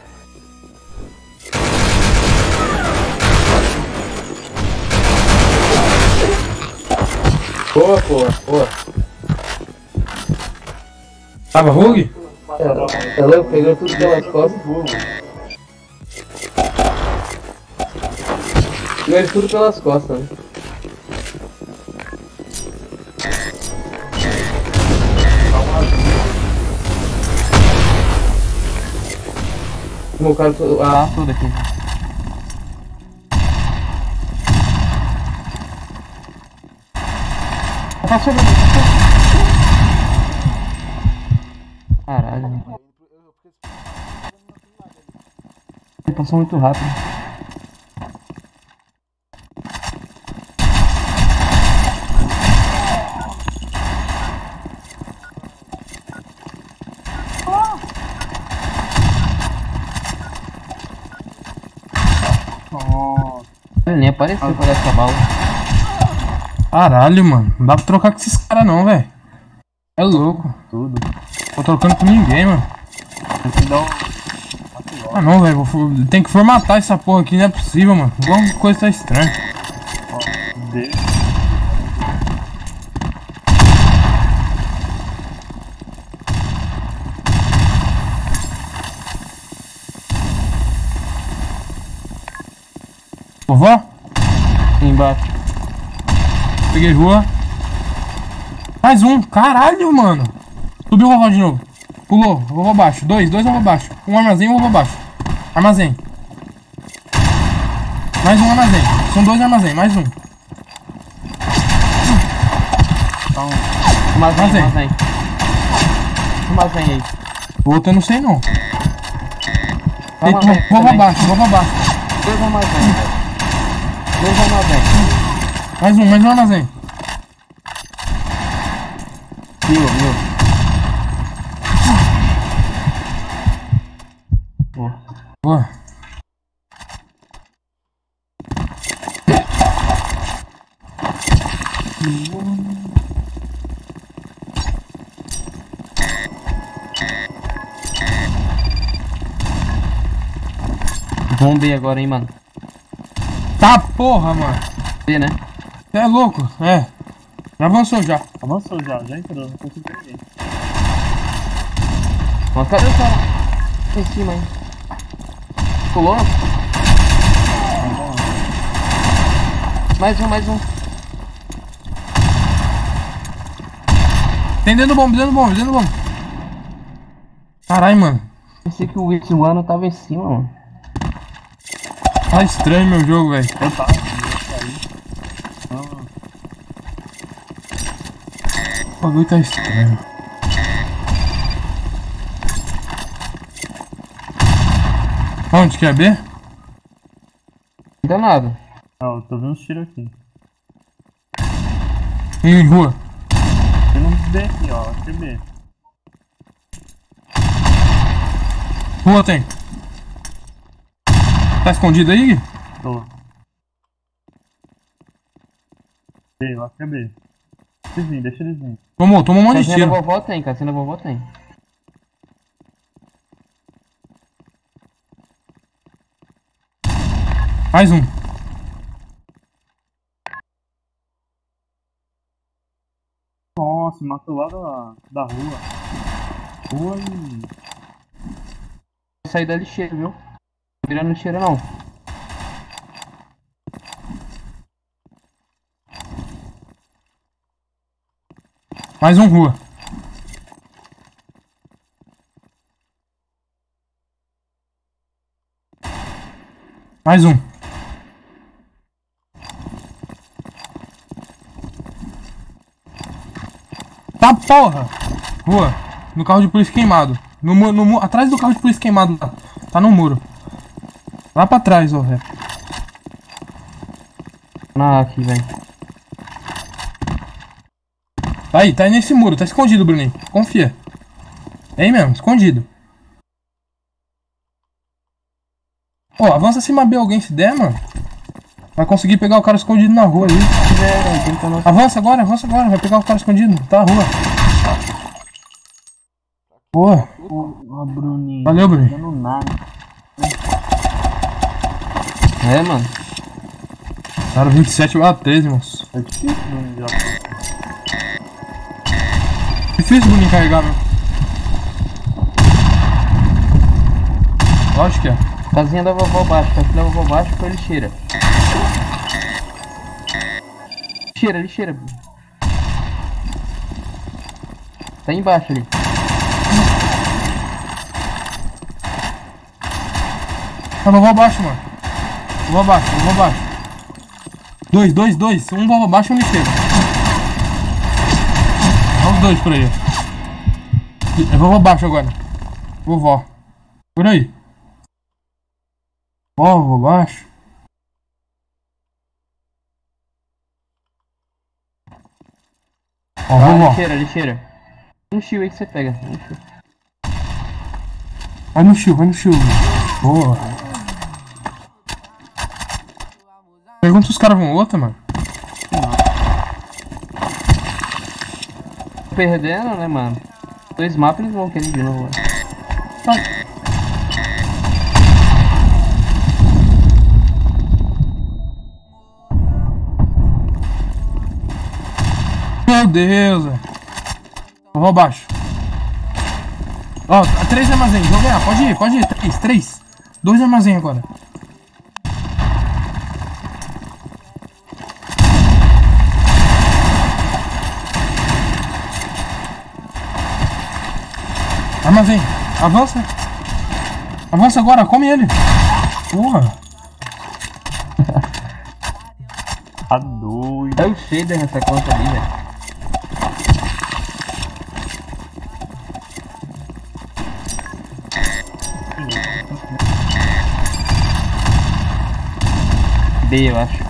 Boa. Tava Rogue? Tá louco? Pegou tudo pelas costas. Pegou ele tudo pelas costas, né? O cara tudo aqui. Passou. Caralho. Ele passou muito rápido. Ele nem apareceu pra dar essa bala. Caralho, mano. Não dá pra trocar com esses caras não, velho. É louco. Tudo. Tô trocando com ninguém, mano. Tem que dar um. Ah não, velho. Tem que formatar essa porra aqui, não é possível, mano. Alguma coisa tá estranha. Vovó? Embaixo. Peguei rua. Mais um. Caralho, mano. Subiu o vovó de novo. Pulou. Vovó abaixo. Dois vovó abaixo. Um armazém e um vovó abaixo. Armazém. Mais um armazém. São dois armazém. Mais um. Armazém aí. O outro eu não sei não. Armazém, Vovó também. abaixo. Vovó abaixo. Dois armazém. Mais um armazém. Viu. Boa. Vamos B agora, hein, mano. Tá porra, mano. B, né? Você é louco? É. Já avançou já. Avançou já entrou, não consigo perder. Nossa, cadê o cara? Tá em cima, hein? Pulou? Mais um. Tem dentro do bombe. Caralho, mano. Pensei que o Witch tava em cima, mano. Tá estranho meu jogo, velho. O bagulho tá estranho. Onde que é B? Não deu nada. Não, eu tô vendo uns tiros aqui. Em rua. Tem uns B aqui, ó. Acho que é B. Rua tem. Tá escondido aí, Gui? Tô. B, eu acho que é B. Deixa eles virem. Tomou um monte de Cassina tiro. vovó tem. Mais um. Nossa, matou lá da rua. Oi. Vou sair da lixeira, viu? Não virando lixeira não. Mais um rua. Mais um. Tá, porra! Rua. No carro de polícia queimado. Atrás do carro de polícia queimado lá. Tá no muro. Lá pra trás, ó, velho. Aqui, velho. Tá aí nesse muro. Tá escondido, Bruninho. Confia. É aí mesmo, escondido. Ó, avança acima B alguém se der, mano. Vai conseguir pegar o cara escondido na rua ali. Avança agora. Vai pegar o cara escondido. Tá na rua. Boa. Ó, Bruninho. Valeu, Bruninho. Não nada. É, mano. Cara, 27/13, moço. É difícil, Bruninho, já. Difícil, Bruninho, carregar, né? Lógico que é. Casinha da vovó baixo. Casinha da vovó baixo foi lixeira. Lixeira. Tá embaixo ali. Tá, vovó abaixo, mano. Vovó abaixo. Dois. Um vovó abaixo e um lixeiro. Olha os dois por aí. É vovó abaixo agora. Vovó. Por aí. Vovó abaixo. Ó, vovó. Lixeira. No shield aí que você pega. Vai no shield. Boa. Pergunta se os caras vão outra, mano. Perdendo, né, mano? 2 mapas eles vão querer de novo. Meu Deus, velho. Vou abaixo. Ó, 3 armazéns. Vou ganhar. Pode ir. 3. 2 armazéns agora. Armazém. Avança agora. Come ele. Porra. Tá doido. É o shader nessa conta ali, velho. B, eu acho.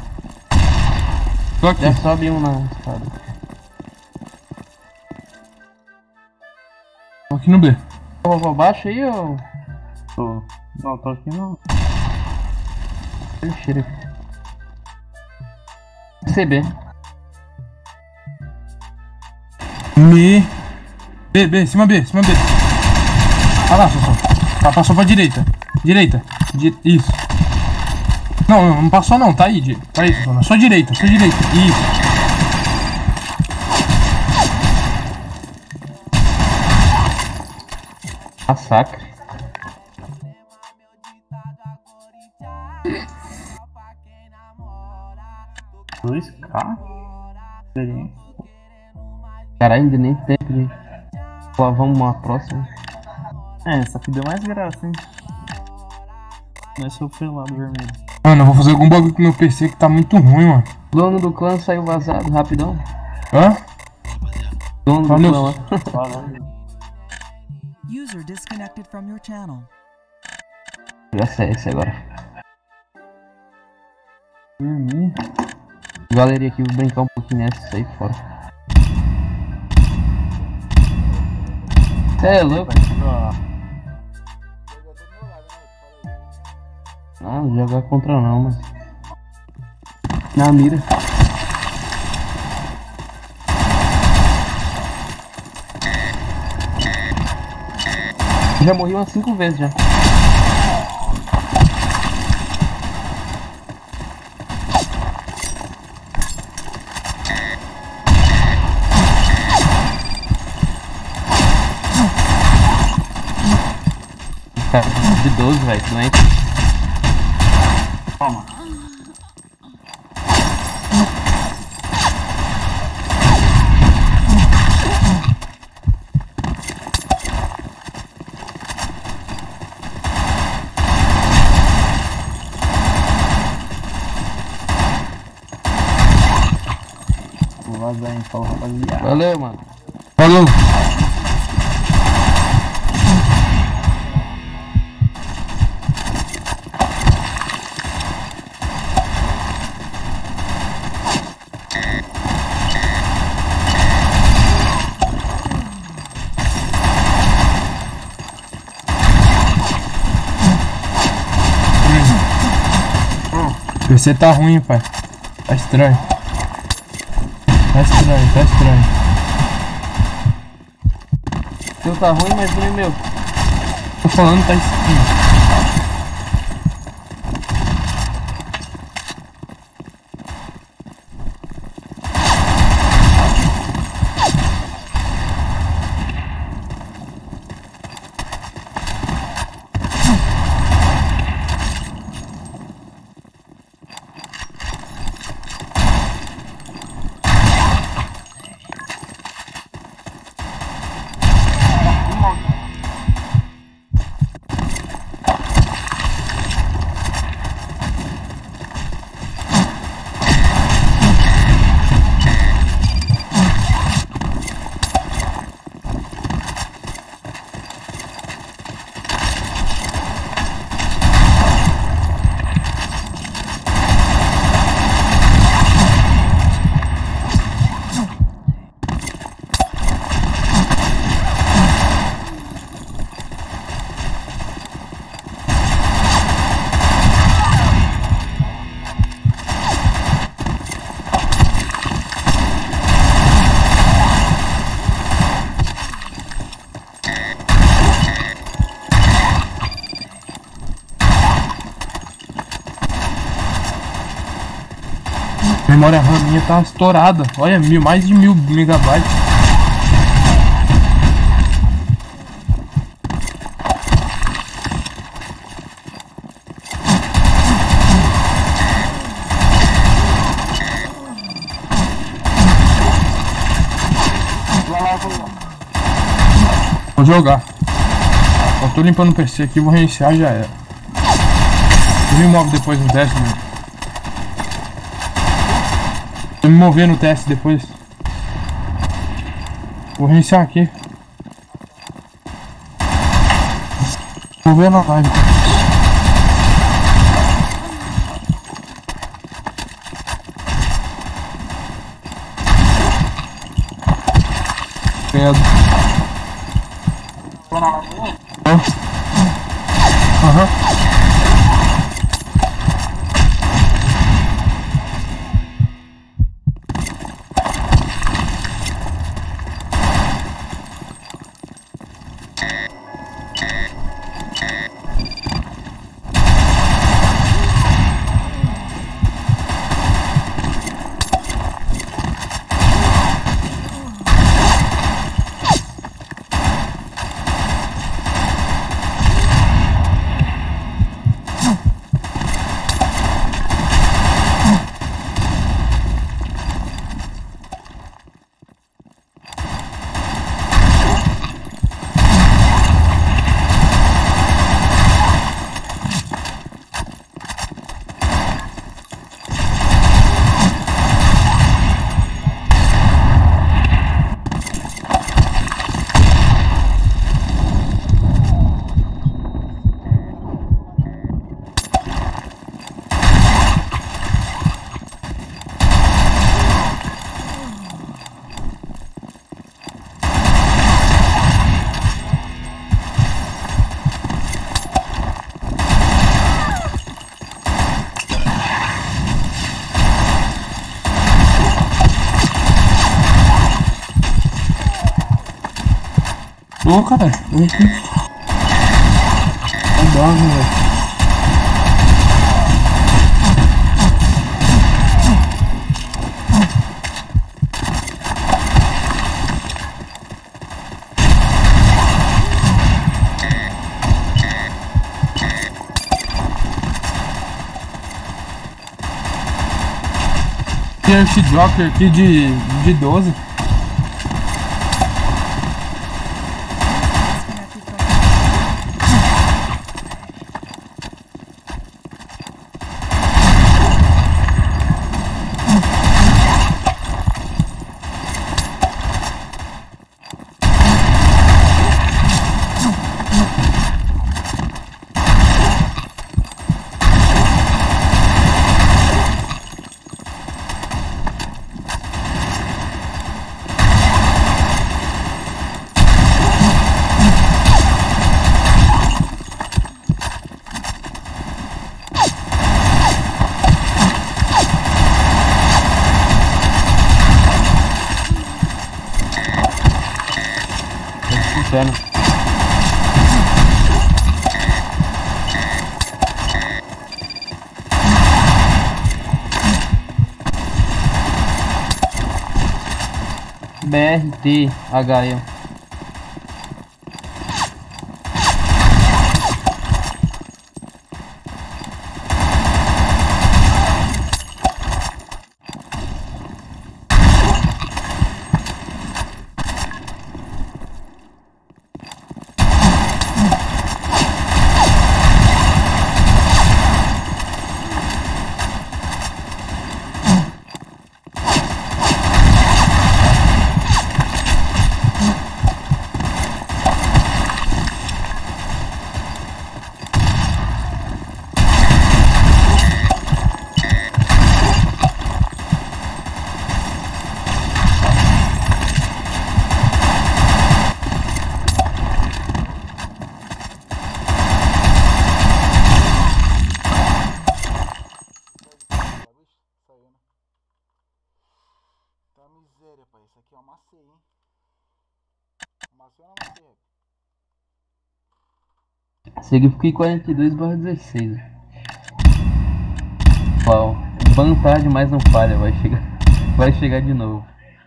Tô aqui. Já sobe um na escada. Tô aqui no B. Vovó baixo aí ou... Não, tô aqui não. Lixeira. CB. B, cima B. Ah lá, Sossô. Tá, passou pra direita. Isso. Não passou não, tá aí, Sossô. Na sua direita. Isso. Massacre. Dois K? Diferente. Caralho, ainda nem tempo, gente. Lá, vamos uma próxima. Essa aqui deu mais graça, hein? Não foi o lado vermelho. Mano, eu vou fazer algum bagulho com meu PC que tá muito ruim, mano. Dono do clã saiu vazado, rapidão. Hã? Dono do Valeu. clã lá. User disconnected from your channel. Já sei esse agora. Dormi. Galeria aqui, vou brincar um pouquinho nessa e sair fora. Cê é louco? Não jogar contra não, mas... Na mira. Já morri umas 5 vezes já. Cara, de 12, velho, doente. Toma. Vazar, hein? Falou, rapaziada. Valeu, mano. Falou. O PC tá ruim, pai. Tá estranho. Tá estranho, tá estranho. O teu tá ruim, mas também meu. Tô falando, tá estranho. A memória RAM minha tá estourada. Olha, mais de 1000 megabytes. Vou jogar. Eu tô limpando o PC aqui, vou reiniciar, já era. Eu me movo depois no teste, né? Vou me mover no teste depois. Vou reiniciar aqui. Vou ver na live. Credo. Aham. Ô, cara, vem aqui. Vai dar, velho. Tem esse Joker aqui de 12. inferno. BRTHM. Tá miséria, pai. Isso aqui eu amassei, hein? Amassei ou não amassei? Esse aqui fiquei 42/16. Uau. Ban tarde, mas não falha. Vai chegar de novo.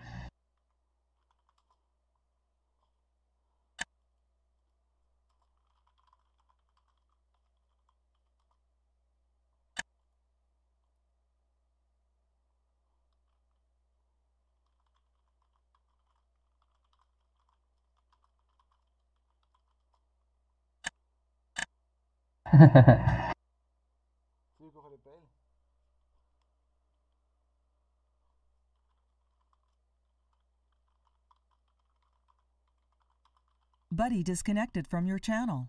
Viu o que eu falei pra ele? Buddy disconnected from your channel.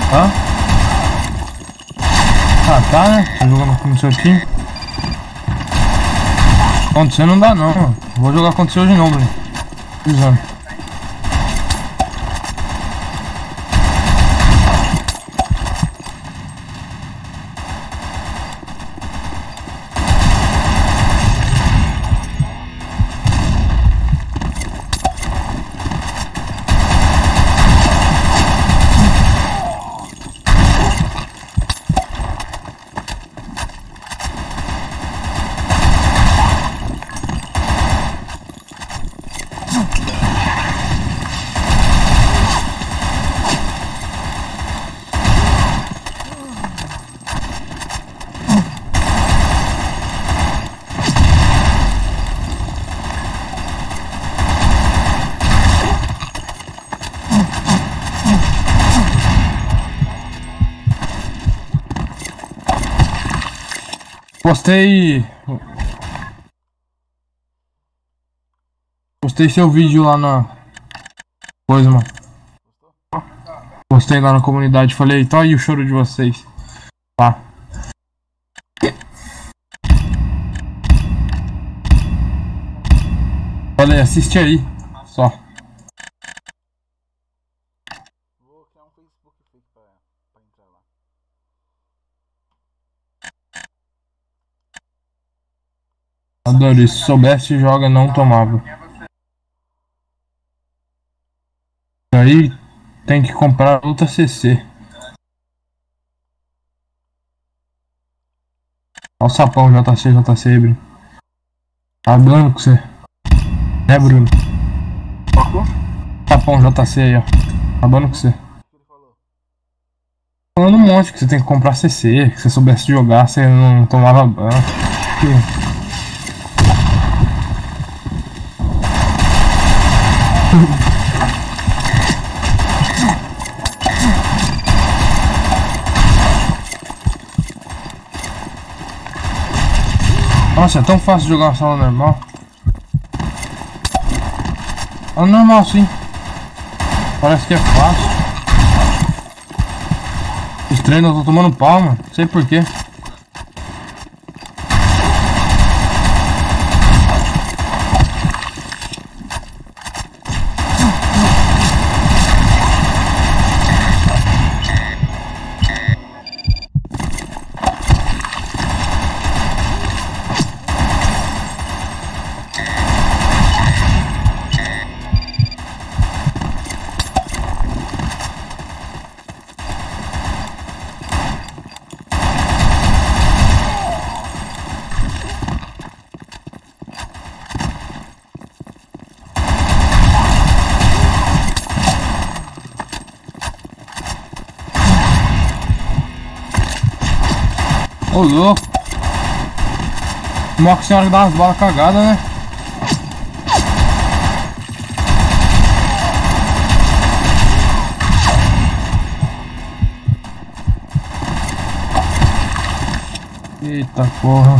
Hã? Ah, tá, né? Tá jogando com o seu time. Contra você não dá não, mano. Vou jogar contra você hoje não, Bruno. Usando. Postei seu vídeo lá na coisa, mano. Postei lá na comunidade, falei, tá aí o choro de vocês. Tá. Falei, assiste aí. Só. Vou criar um Facebook fake pra entrar lá. Adorei, se soubesse joga, não tomava. Aí tem que comprar outra CC. Olha o sapão JC aí, Bruno. Tá falando com você. É, Bruno? Sapão JC aí, ó. Tá falando com você. Falando um monte que você tem que comprar CC, que você soubesse jogar, você não tomava banho. Nossa, é tão fácil jogar uma sala normal. É normal sim. Parece que é fácil. Os treinos eu tô tomando pau, mano. Não sei porquê. Ô louco. Nossa senhora que dá umas balas cagadas, né? Eita porra.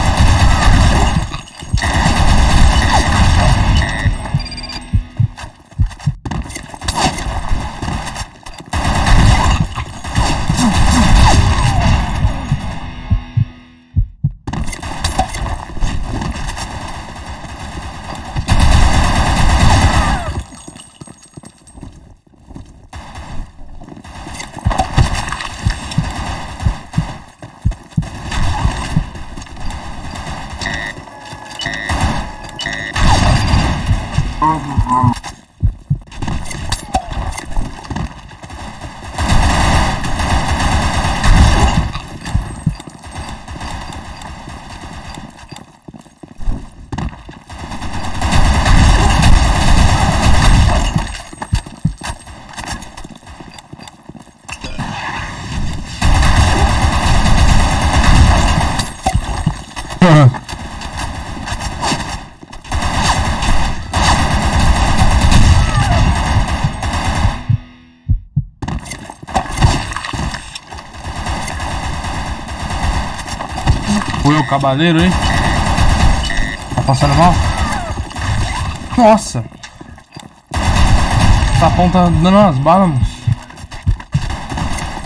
Foi o cavaleiro, hein? Tá passando mal? Nossa! Essa ponta dando umas balas, moço.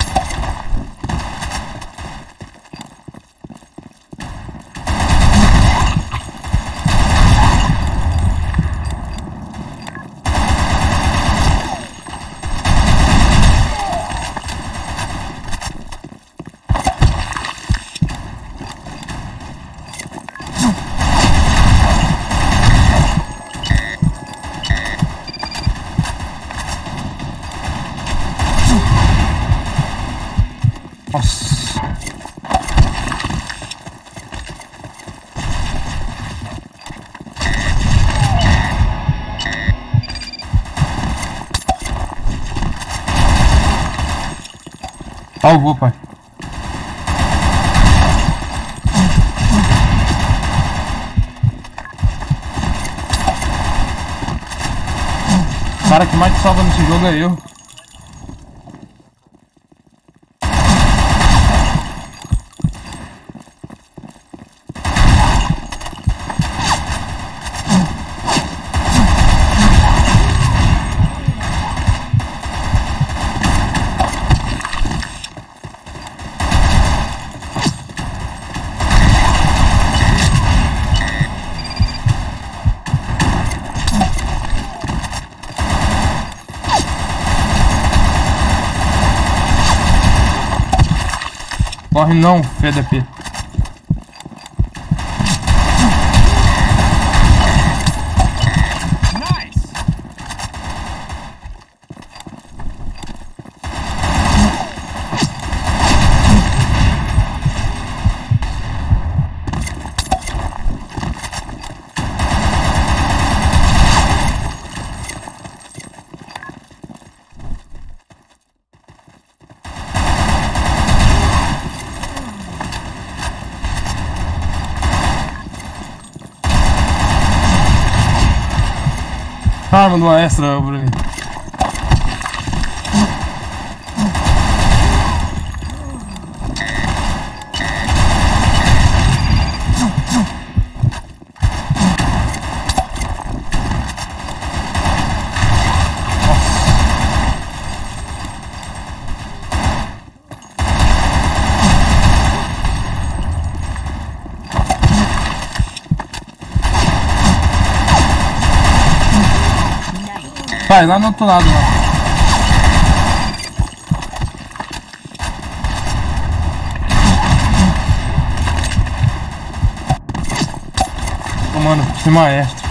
Nossa. Salvou, pai. O cara que mais te salva nesse jogo é eu. Corre não, FDP. Arma do maestro, Bruno. Vai lá no outro lado lá. Ô, mano, esse maestro.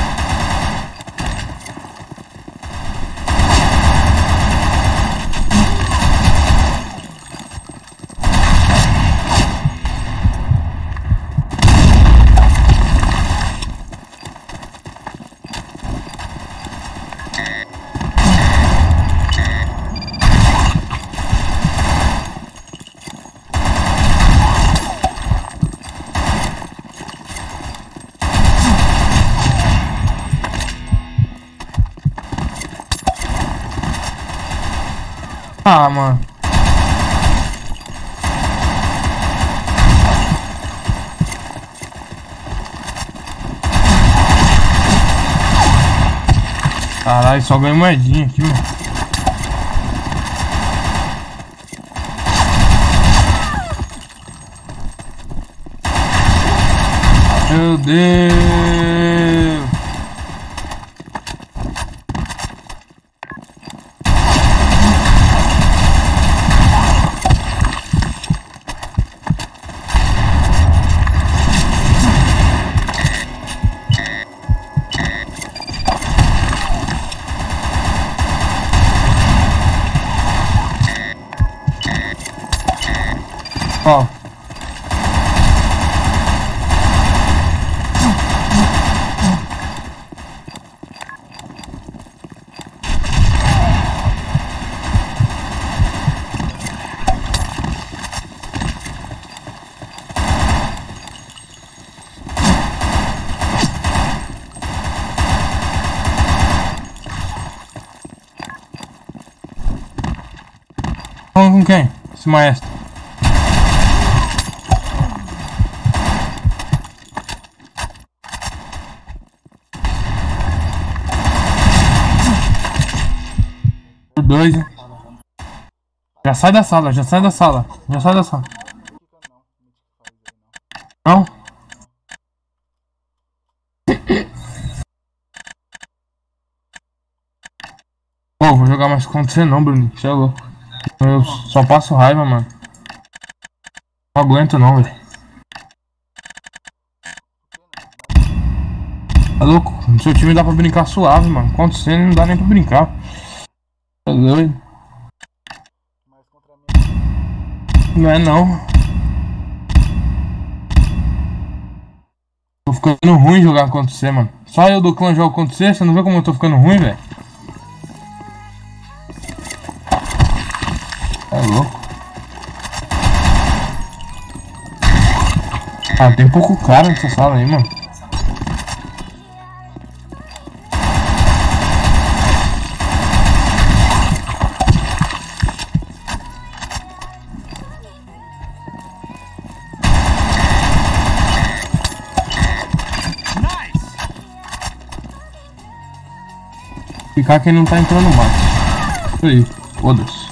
Ah, mano. Caralho, só ganhei moedinha aqui, mano. Meu Deus. Ó. Falando com quem? Esse maestro. Dois, hein? Já sai da sala, já sai da sala, já sai da sala. Não? Pô, vou jogar mais contra você não, Bruno. Você é louco. Eu só passo raiva, mano. Não aguento não, velho. Tá louco? No seu time dá pra brincar suave, mano. Contra você não dá nem pra brincar. Tá doido? Não é não. Tô ficando ruim jogar contra você, mano. Só eu do clã jogo contra você, você não vê como eu tô ficando ruim, velho? É louco. Ah, tem pouco cara nessa sala aí, mano. Ficar quem não tá entrando no mato. Isso aí, foda-se.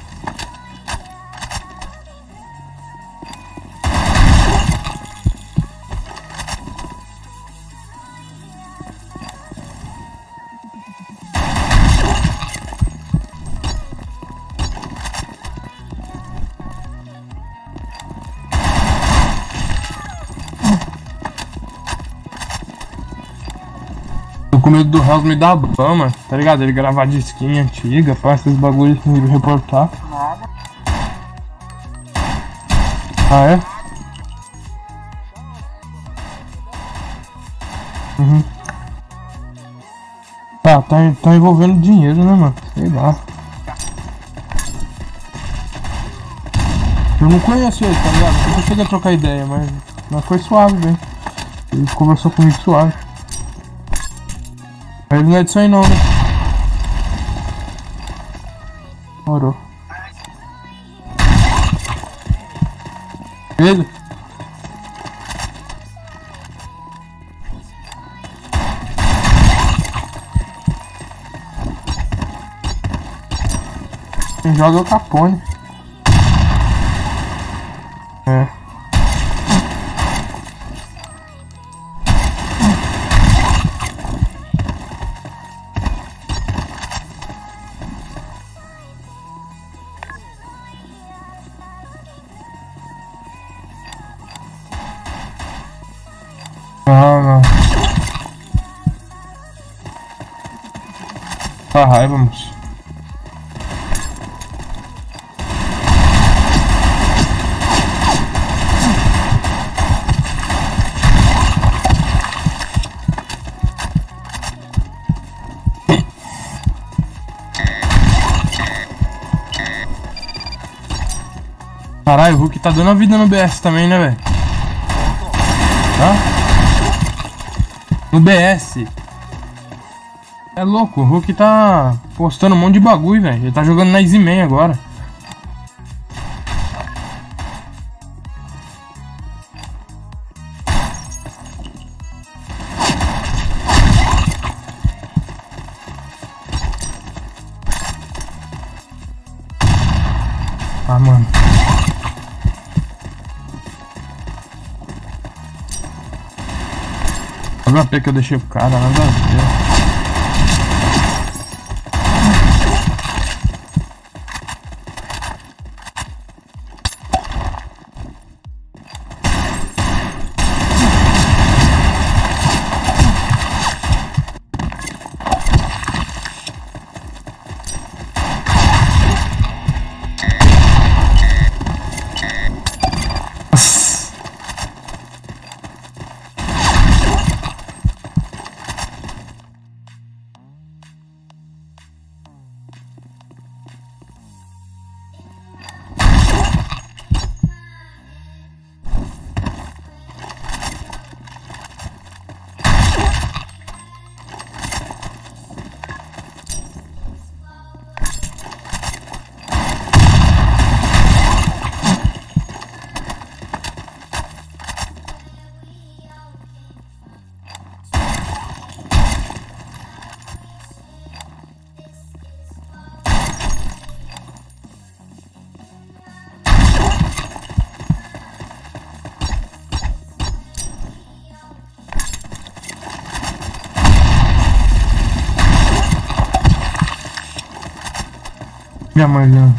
Tô com medo do Hells me dar ban, mano, tá ligado? Ele gravar de skin antiga, pá, esses bagulhos que ele reportar. Ah, é? Uhum. Tá envolvendo dinheiro, né, mano? Sei lá. Eu não conheço ele, tá ligado? Eu não cheguei a trocar ideia, mas foi suave, velho. Ele conversou comigo suave. Ele não é disso aí não, né? Morou. Ele? Quem joga é o Capone. É. Não. Tá raiva, moço. Caralho, o Hulk tá dando a vida no BS também, né, velho? Hã? No BS. É louco, o Hulk tá postando um monte de bagulho, velho. Ele tá jogando na Easyman agora. Ah, mano. Olha o AP que eu deixei pro cara, nada a ver. Minha mãe, não.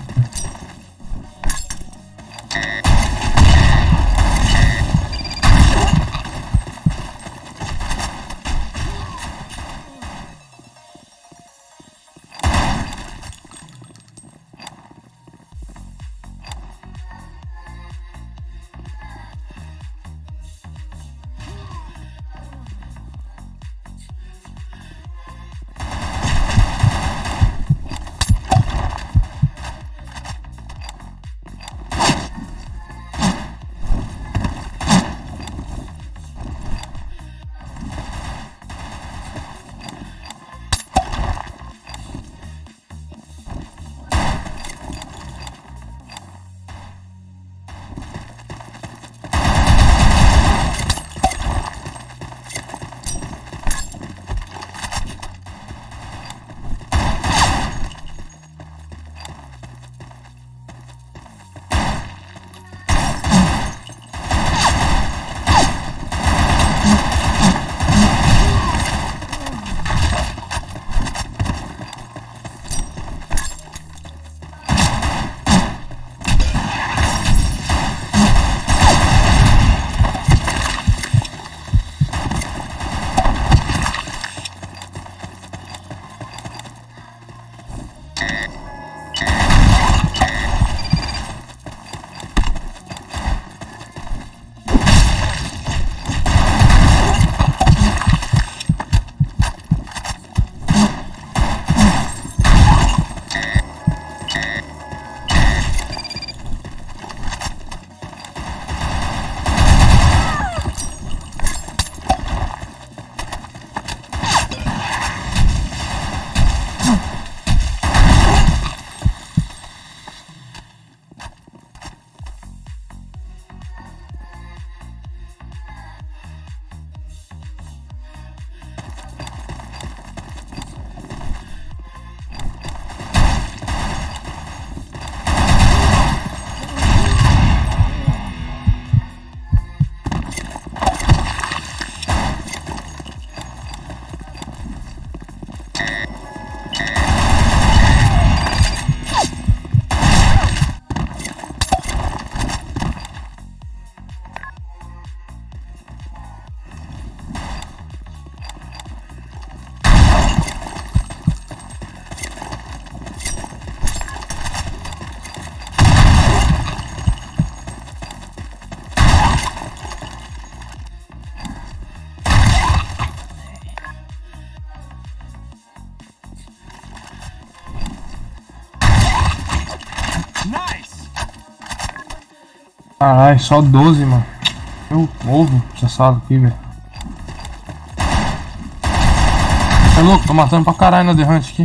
Caralho, só 12, mano. Eu morro essa sala aqui, velho. É louco, tô matando pra caralho na The Hunt aqui.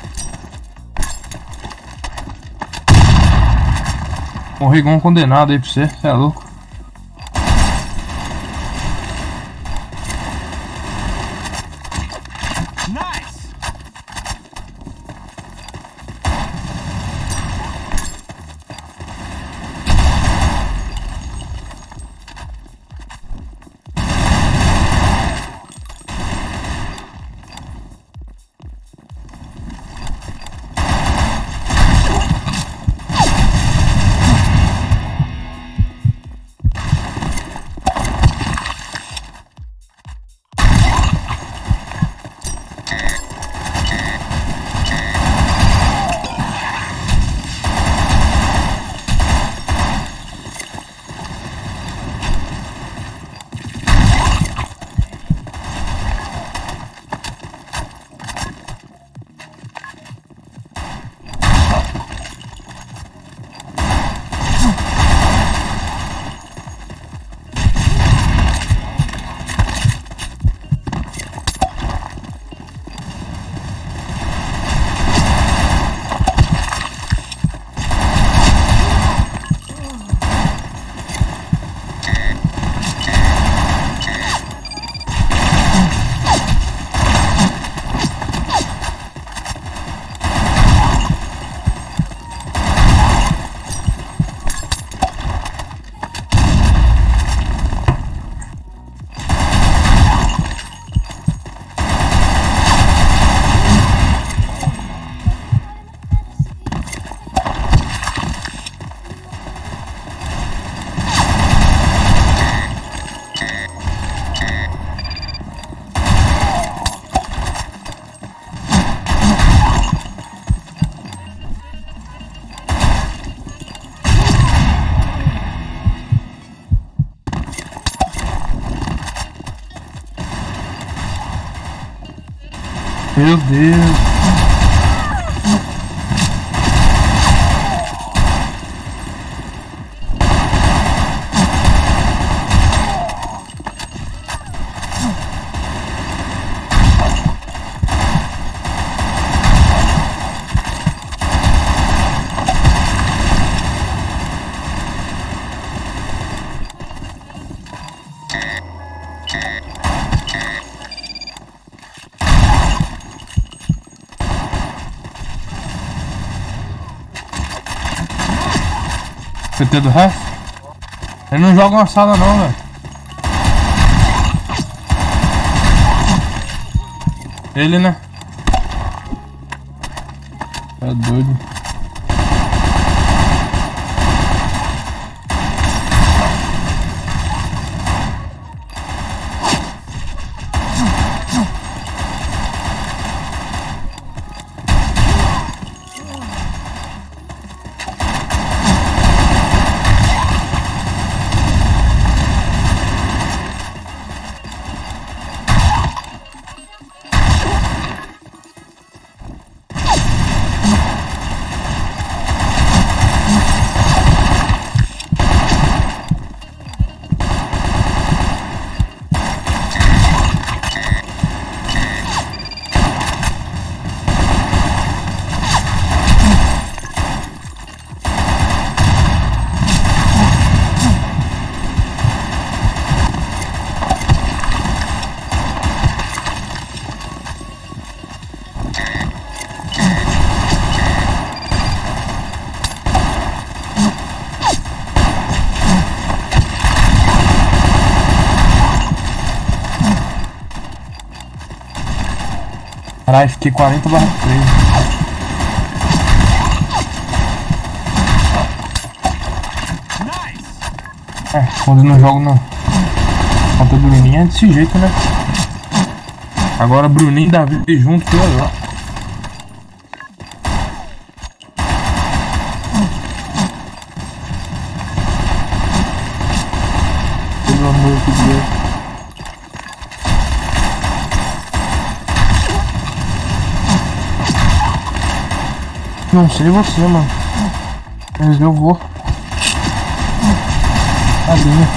Morri igual um condenado aí pra você, é louco. Meu Deus. PT do resto? Ele não joga uma sala não, velho. Ele, né? É doido. Caralho, fiquei 40/3. Quando eu não jogo não. Contra o Bruninho é desse jeito, né? Agora Bruninho e Davi junto, que legal. Pelo amor de Deus. Não sei você, mano. Mas eu vou. Tadinho.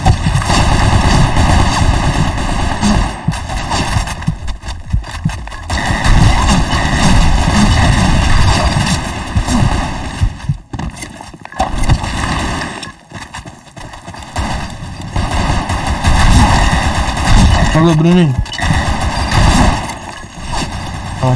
Falou, Bruninho. Ó.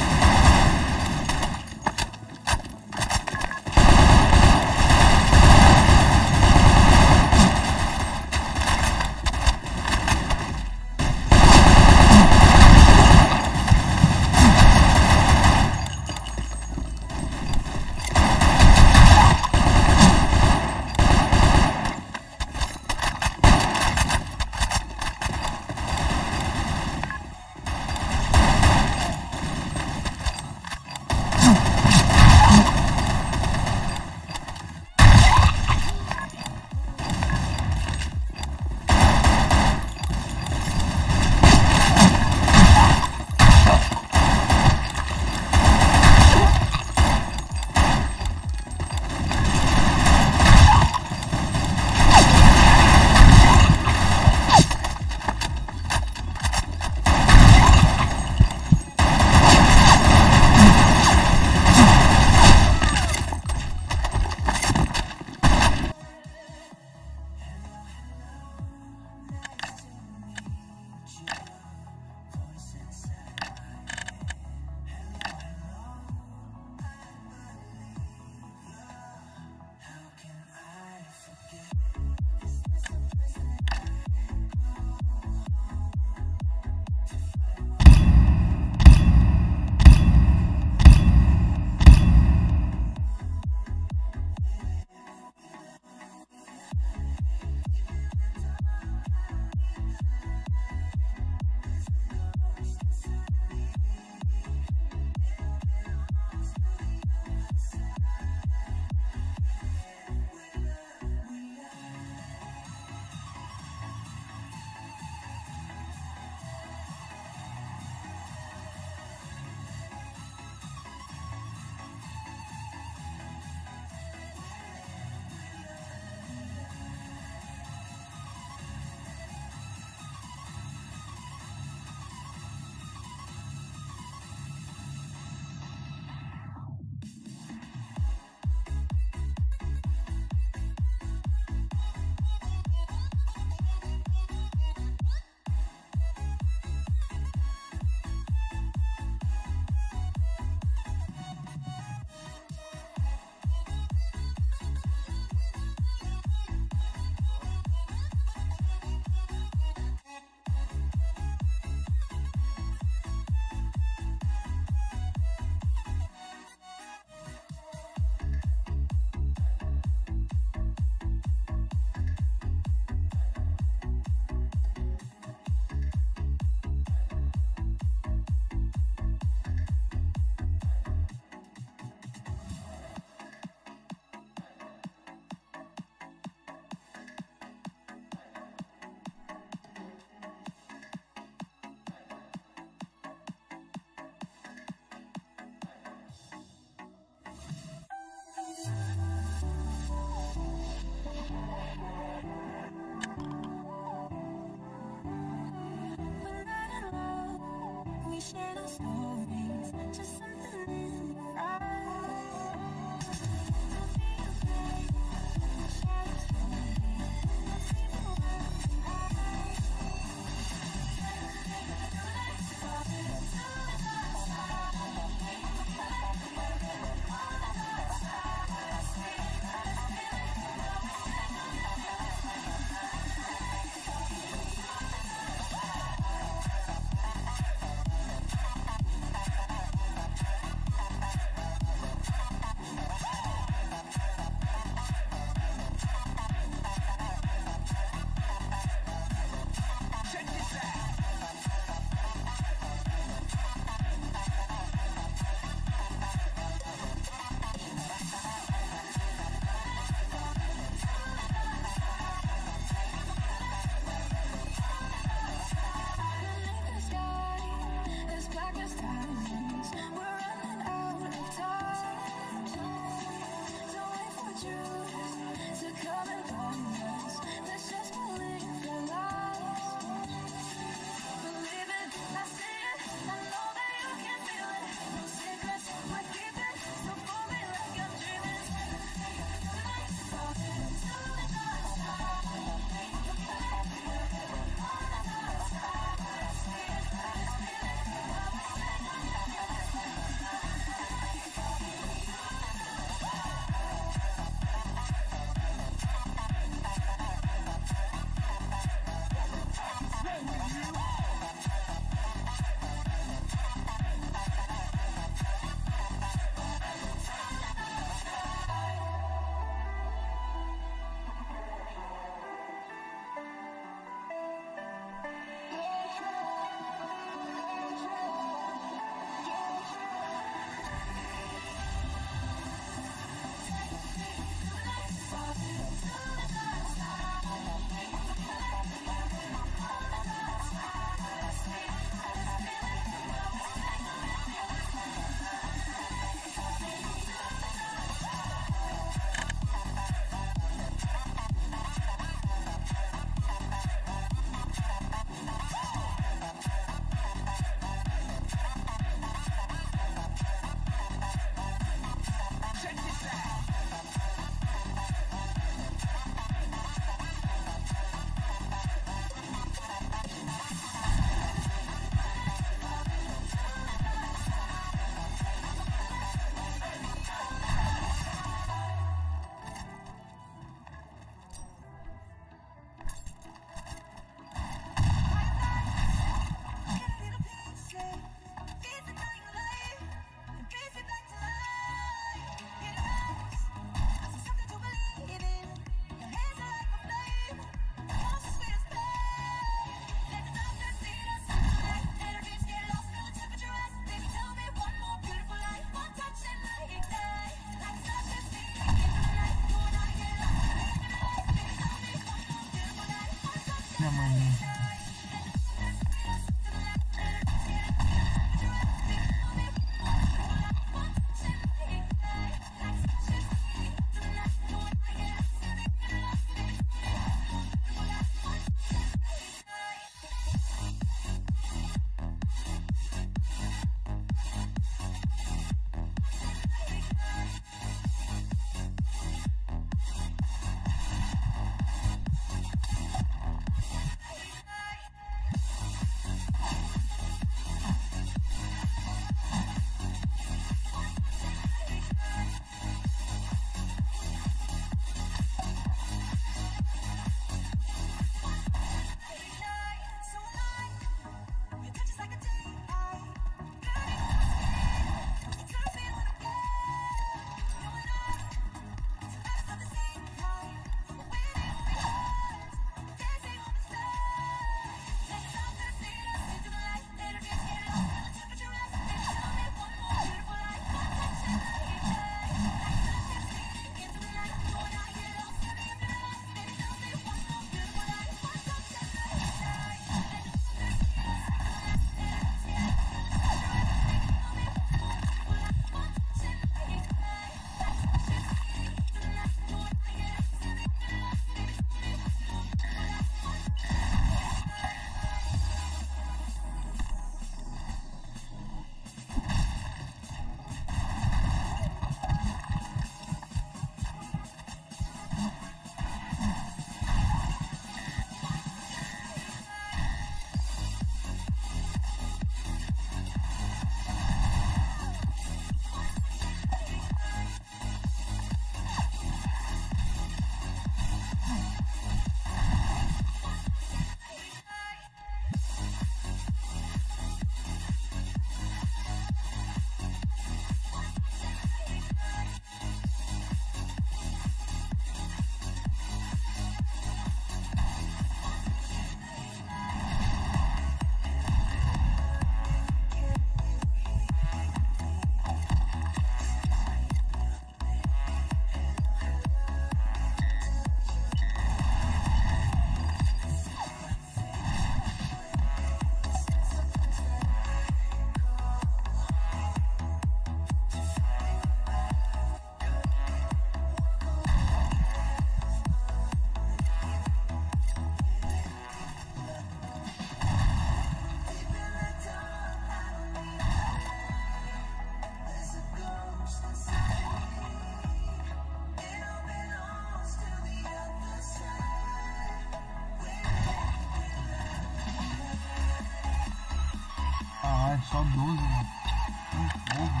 Caralho, só 12, mano. Ovo,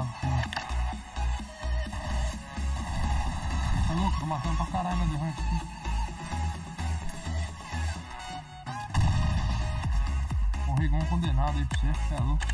Tá louco, tô matando pra caralho de rank aqui. Morri igual um condenado aí pra você, é louco.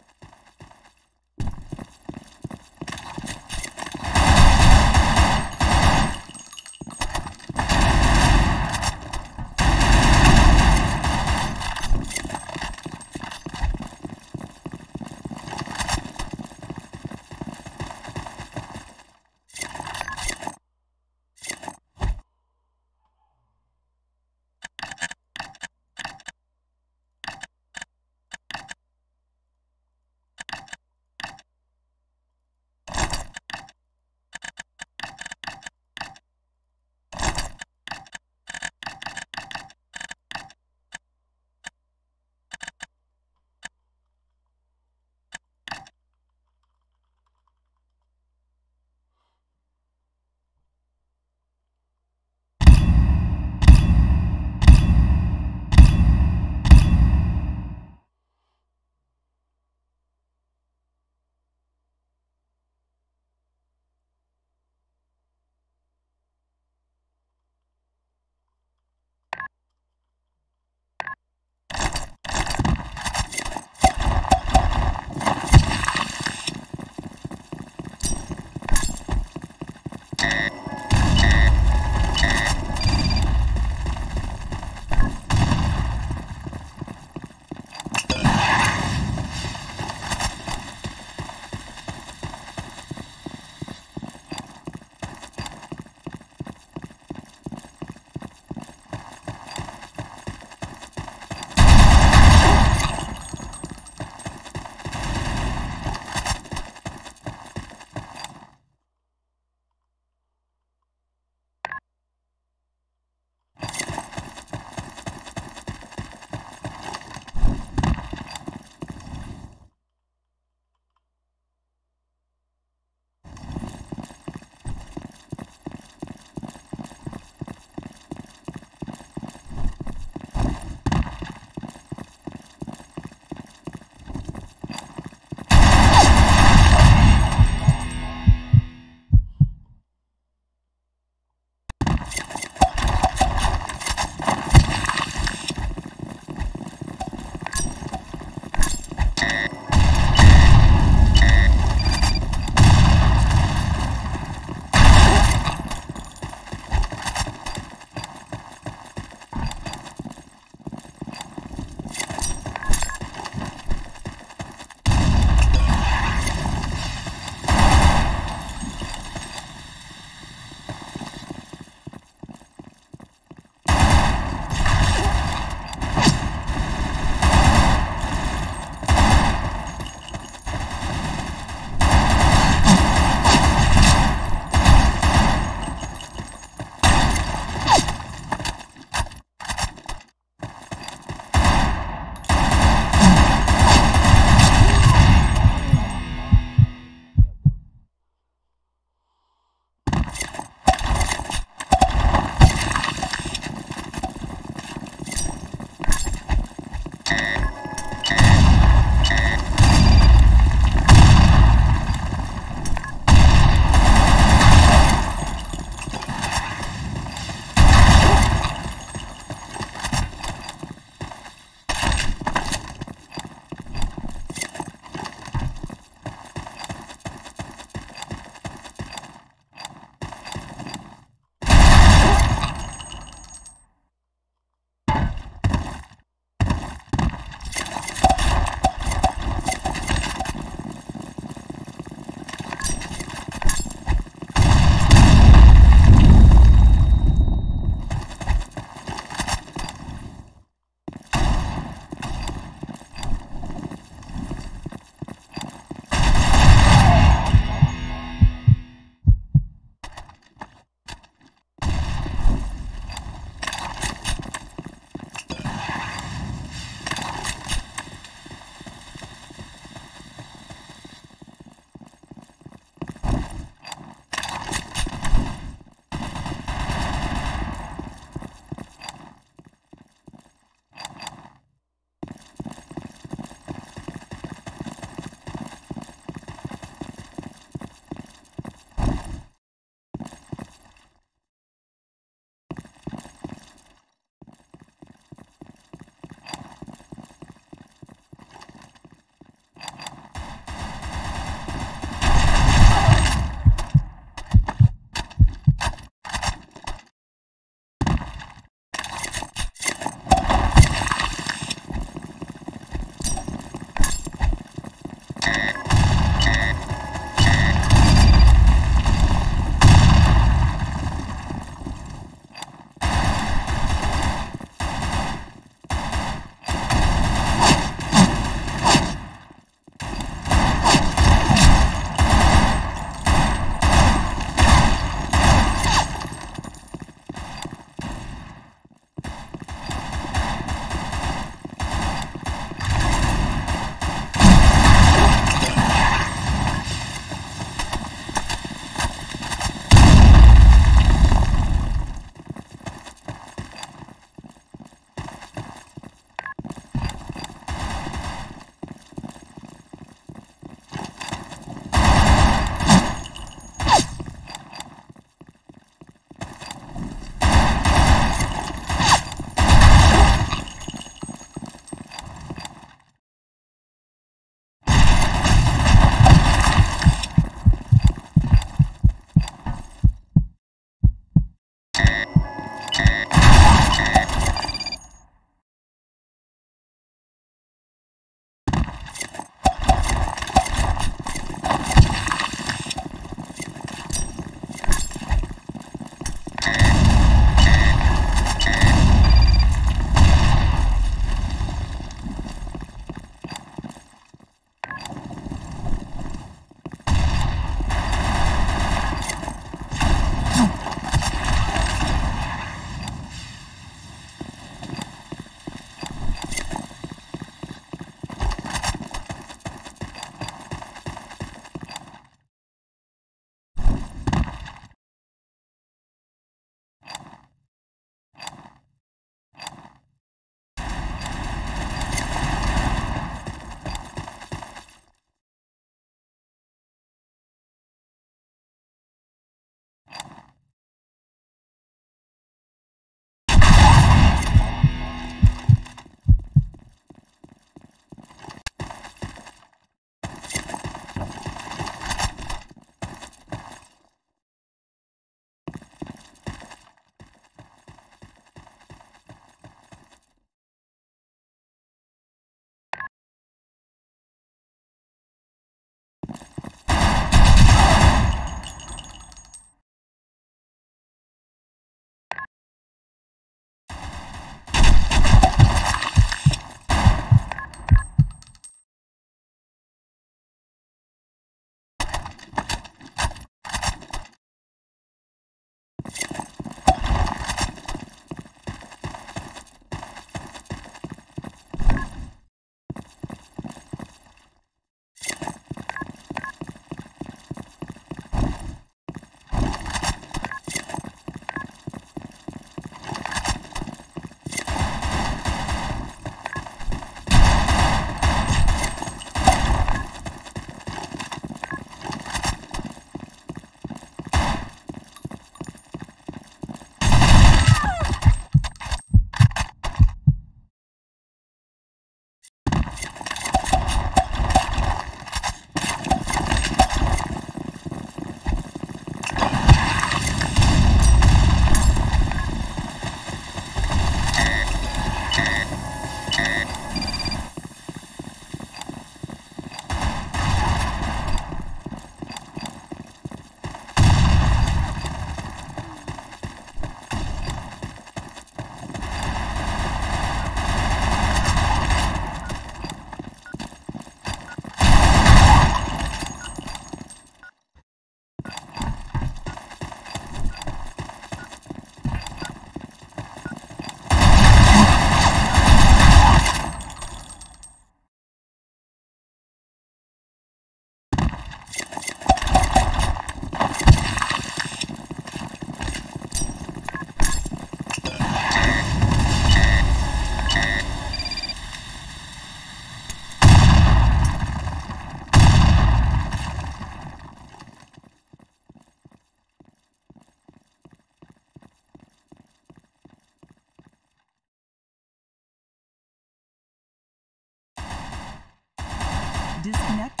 Disconnected.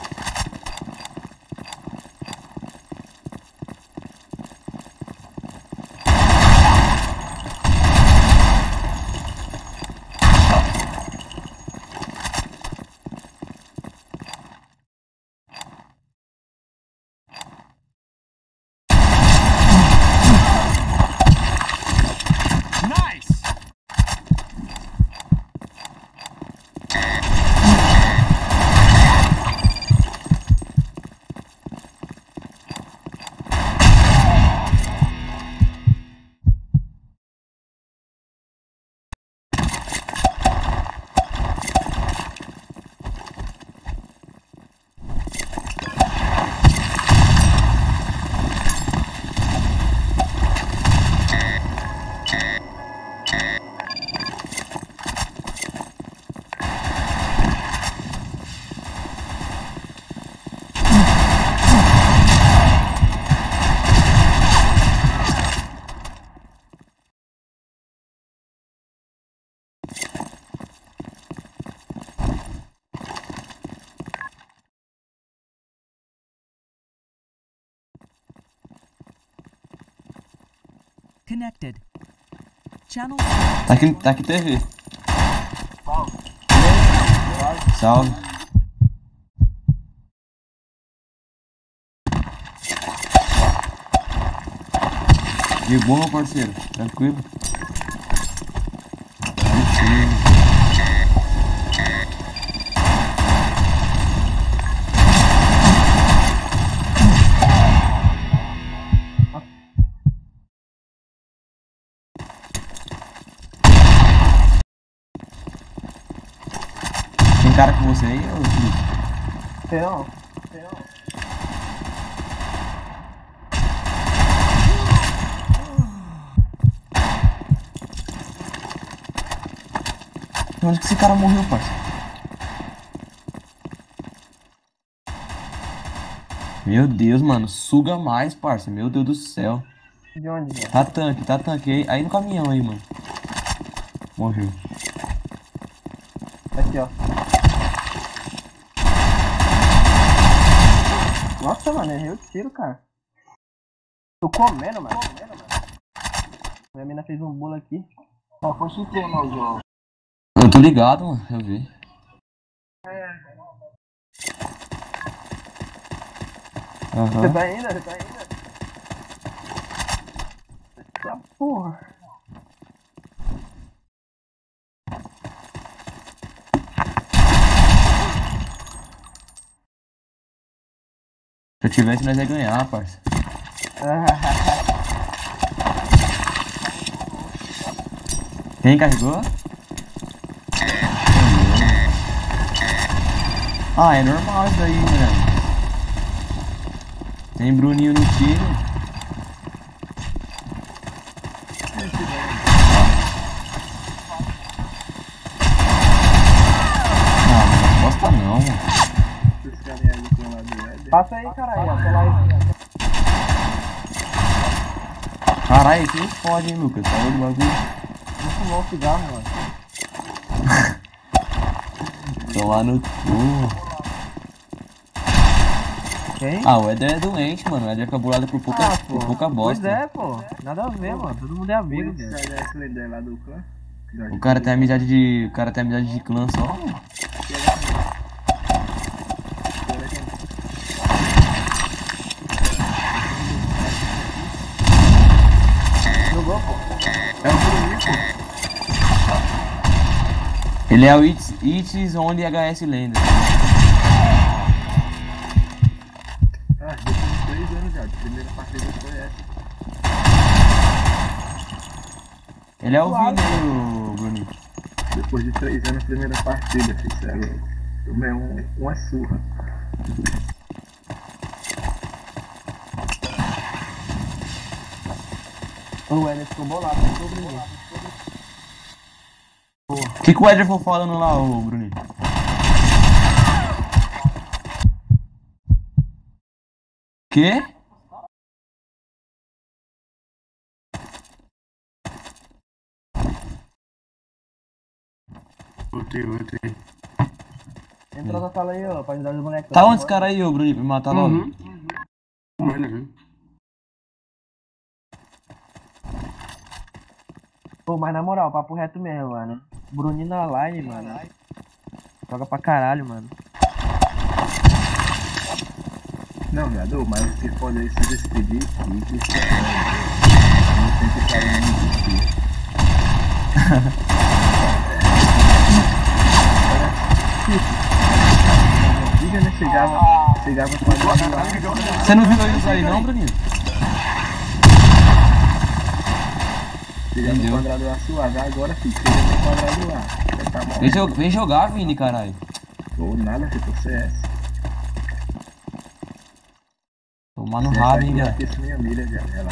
Connected. Channel. Tá aqui TV. Salve. De boa, meu parceiro. Tranquilo. Tem cara com você aí, ô Felipe? Tem não. Onde que esse cara morreu, parça? Meu Deus, mano. Suga mais, parça. Meu Deus do céu. De onde, velho? Tá tanque. Aí no caminhão aí, mano. Morreu. Aqui, ó. Nossa, mano, errei o tiro, cara. Tô comendo, mano. A mina fez um bolo aqui. Ó, foi chutando, ó, João. Eu tô ligado, mano. Eu vi. Você Aham. tá ainda? Você tá ainda? Essa porra. Se eu tivesse, nós ia ganhar, parça. Quem carregou? Ah, é normal isso daí, né? Tem Bruninho no time. Não gosta não, mano. Esses caras aí do clã lá do Éder. Passa aí, caralho, ó, pela aí. Caralho, que fode, hein, Lucas? Falou do bagulho. Vou fumar um cigarro, mano. Tomar no cu. Quem? Ah, o Éder é doente, mano. O Éder é cabulado por pouca, por pouca Pois bosta. é, pô. Nada a ver, mano. Todo mundo é amigo, Esse velho. cara é esse líder lá do clã. O cara tem amizade de. O cara tem amizade de clã só, mano. Jogou, pô. É o Bruninho, pô. Ele é o It's Only HS Lenda. Ah, depois de 3 anos já. A primeira partida foi essa. Ele é o Vini, o Bruninho. Depois de 3 anos, primeira partida, fizeram. Tomei uma surra. O Éder ficou bolado, ficou bonito. O que o Éder foi falando lá, ô Bruninho? Quê? Voltei. Entrou na sala aí, ó, pra ajudar os moleques. Tá onde esse cara aí, ô Bruninho, pra me matar logo? Mano, Pô, mas na moral, papo reto mesmo, mano. Bruninho na line, mano. Joga pra caralho, mano. não, viado, mas se pode se despedir, que isso é. Não tem que sair no despedir. Diga, né? Chegava com a bola lá. Você não viu isso aí não, Bruninho? Chegava no Entendeu? quadrado lá suave. Agora, filho, chega no quadrado lá. Já tá mal. Vem jogar, Vini, caralho. Ou nada, que você é. Tomar no rabo, hein, velho. Esse minha mira, já. Ela.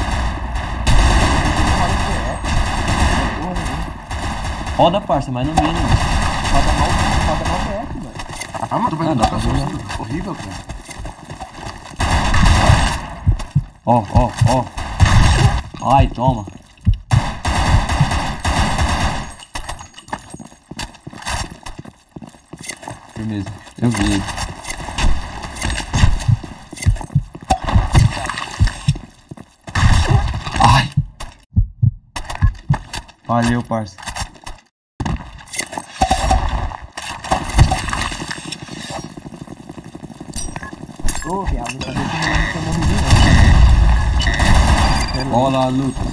Roda, parça, mas no mínimo. Falta mal PS, mano. Ah, mas tu vai Ah, dá jogar pra com jogar. horrível, cara. Ó. Ai, toma. Firmeza, eu vi ele. Ai! Valeu, parça. Ô, viado, não sabia que o moleque tinha morrido, não. Cola, Lucas.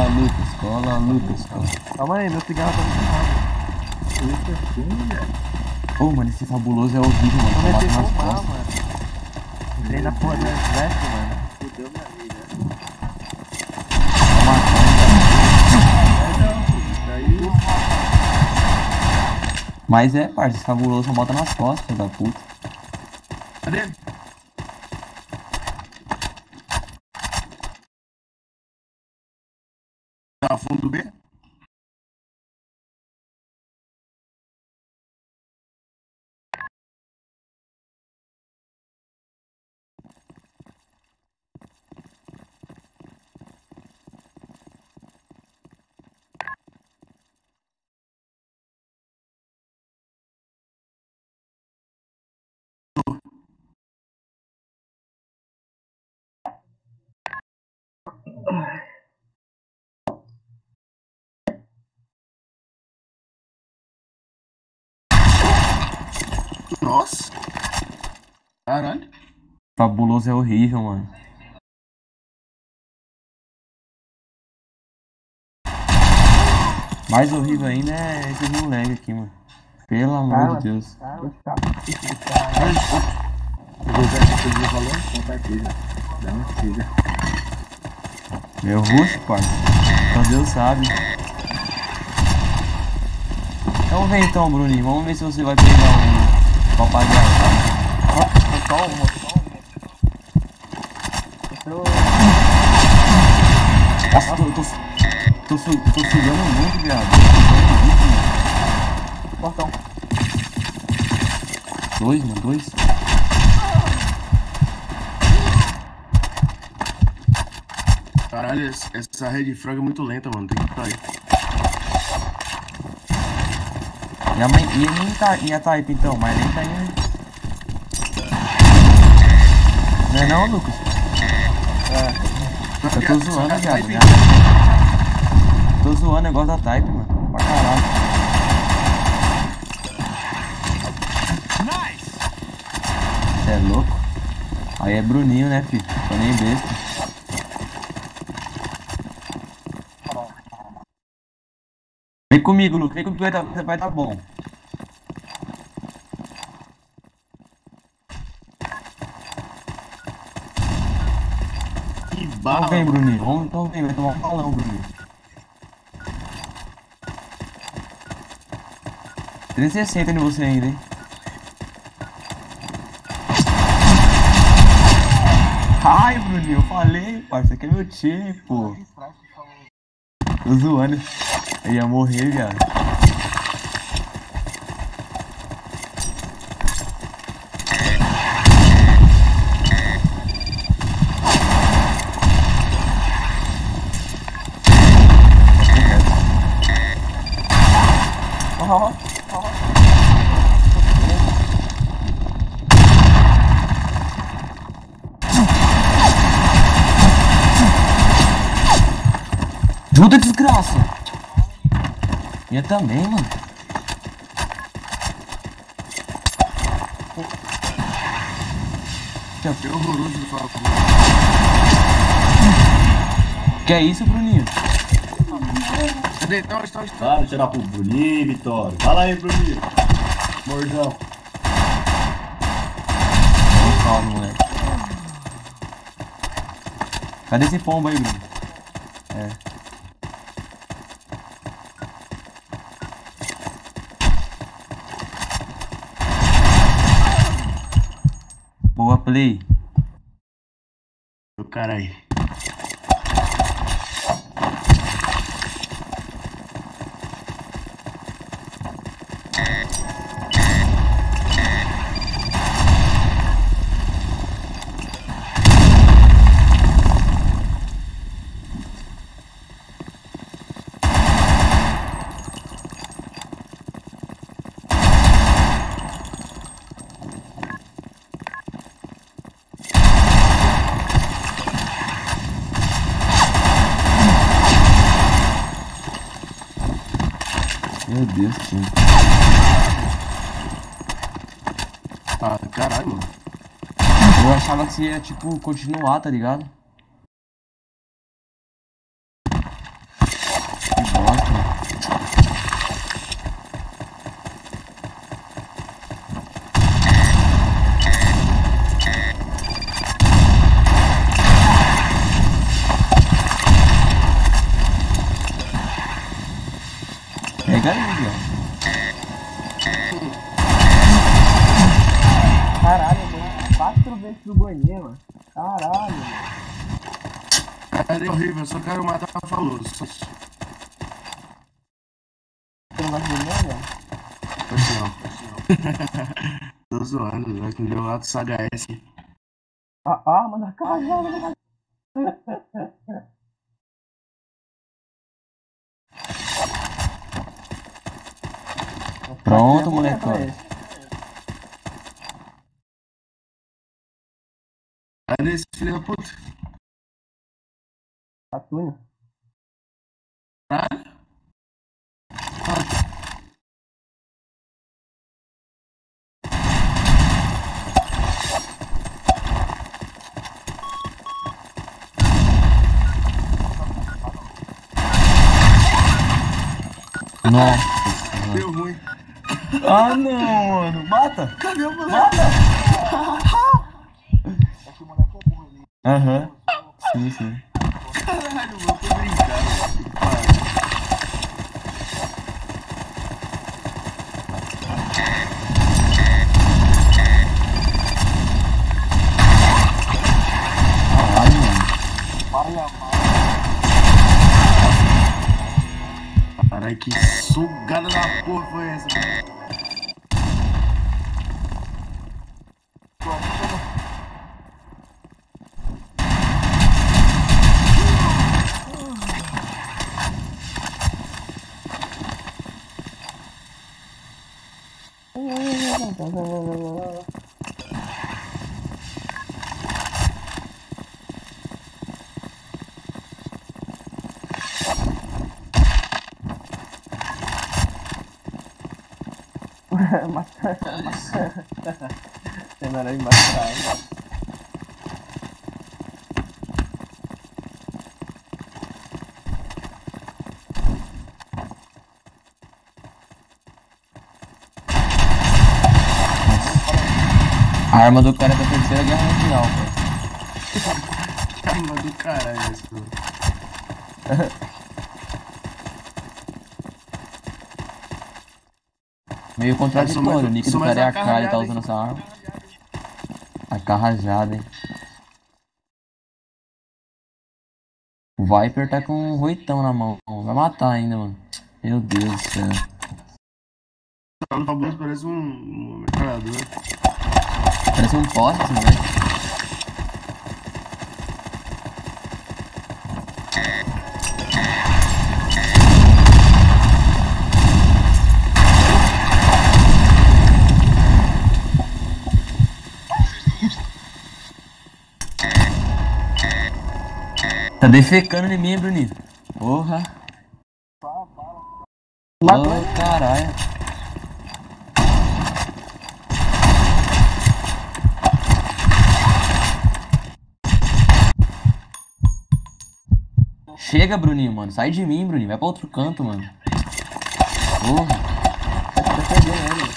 Calma aí, meu cigarro tá muito errado. Ô, mano, esse fabuloso é horrível, mano. Não Só bate meti nas mal, costas. mano. Entrei na porra do exército, mano. Fudeu minha vida. Tá matando, velho. Isso aí. Mas é, parça, esse fabuloso só bota nas costas, filho da puta. Cadê? Tá fundo B? Nossa. Caralho. Fabuloso é horrível, mano. Mais horrível ainda é esse moleque aqui, mano. Pelo amor de Deus. Eu vou ver essa coisa de valor, com certeza. Dá uma tira. Meu rosto, parça. Só Deus sabe. Então vem então, Bruninho. Vamos ver se você vai pegar o papai de Nossa, tô sugando muito, viado. Portão. Dois, mano, dois. Caralho, essa Red Frog é muito lenta, mano. Tem que sair. E a Type então? Mas nem tá indo. Não é não, Lucas? Eu tô zoando, viado. Tô zoando o negócio da Type, mano. Pra caralho. Cê é louco? Aí é Bruninho, né, filho? Tô nem besta. Vem comigo, Lucas. Vem comigo que vai tá bom. Que Então bala. vem, Bruninho. Então vem, vai tomar um balão, Bruninho. 360 em você ainda, hein? Ai, Bruninho, eu falei, parça, que é meu time, pô. Tô zoando. Eu ia morrer, viado. Ajuda, desgraça! Minha também, mano. Que horroroso de falar. Que é isso, Bruninho? Cadê? Tá. Claro, tirar pro Bruninho, Vitória. Fala aí, Bruninho. Mordão. Calma, moleque. Cadê esse pombo aí, Bruno? É. Boa, play. Meu caralho. Meu Deus, time. Ah, caralho, mano. Eu achava que você ia, tipo, continuar, tá ligado? Que bosta, mano. Pega aí, ó. Caralho, mano. 4 vezes pro banheiro, mano. Caralho, mano. Caralho, é horrível. Eu só quero matar o Fabuloso. Você não gosta de banheiro, velho? Não. Tô zoando, vai que deu Atos HS. Manda caralho. Pronto, moleque. Cadê esse filho da puta? Tá tunho. Caralho. Nossa. Deu ruim. Ah, não, mano. Mata. Cadê o moleque? Mata. Esse moleque é burro, ele. Aham. Sim, sim. Caralho, mano, tô brincando. Caralho, mano. Olha, mano. Caralho, que sugada da porra foi essa? Cenário aí mascarado. A arma do cara é da Terceira Guerra Mundial, cara. Arma do caralho, esse pô. Meio contraditório, o nick do cara é a cara e tá carrajada, usando essa arma. A carrajada, hein. O Viper tá com um roitão na mão. Vai matar ainda, mano. Meu Deus do céu. Tá no famoso, parece um metralhador. Parece um poste, assim, né? Tá defecando em mim, Bruninho. Porra. Ô, caralho. Chega, Bruninho, mano. Sai de mim, Bruninho. Vai pra outro canto, mano. Porra. Tá perdendo ele.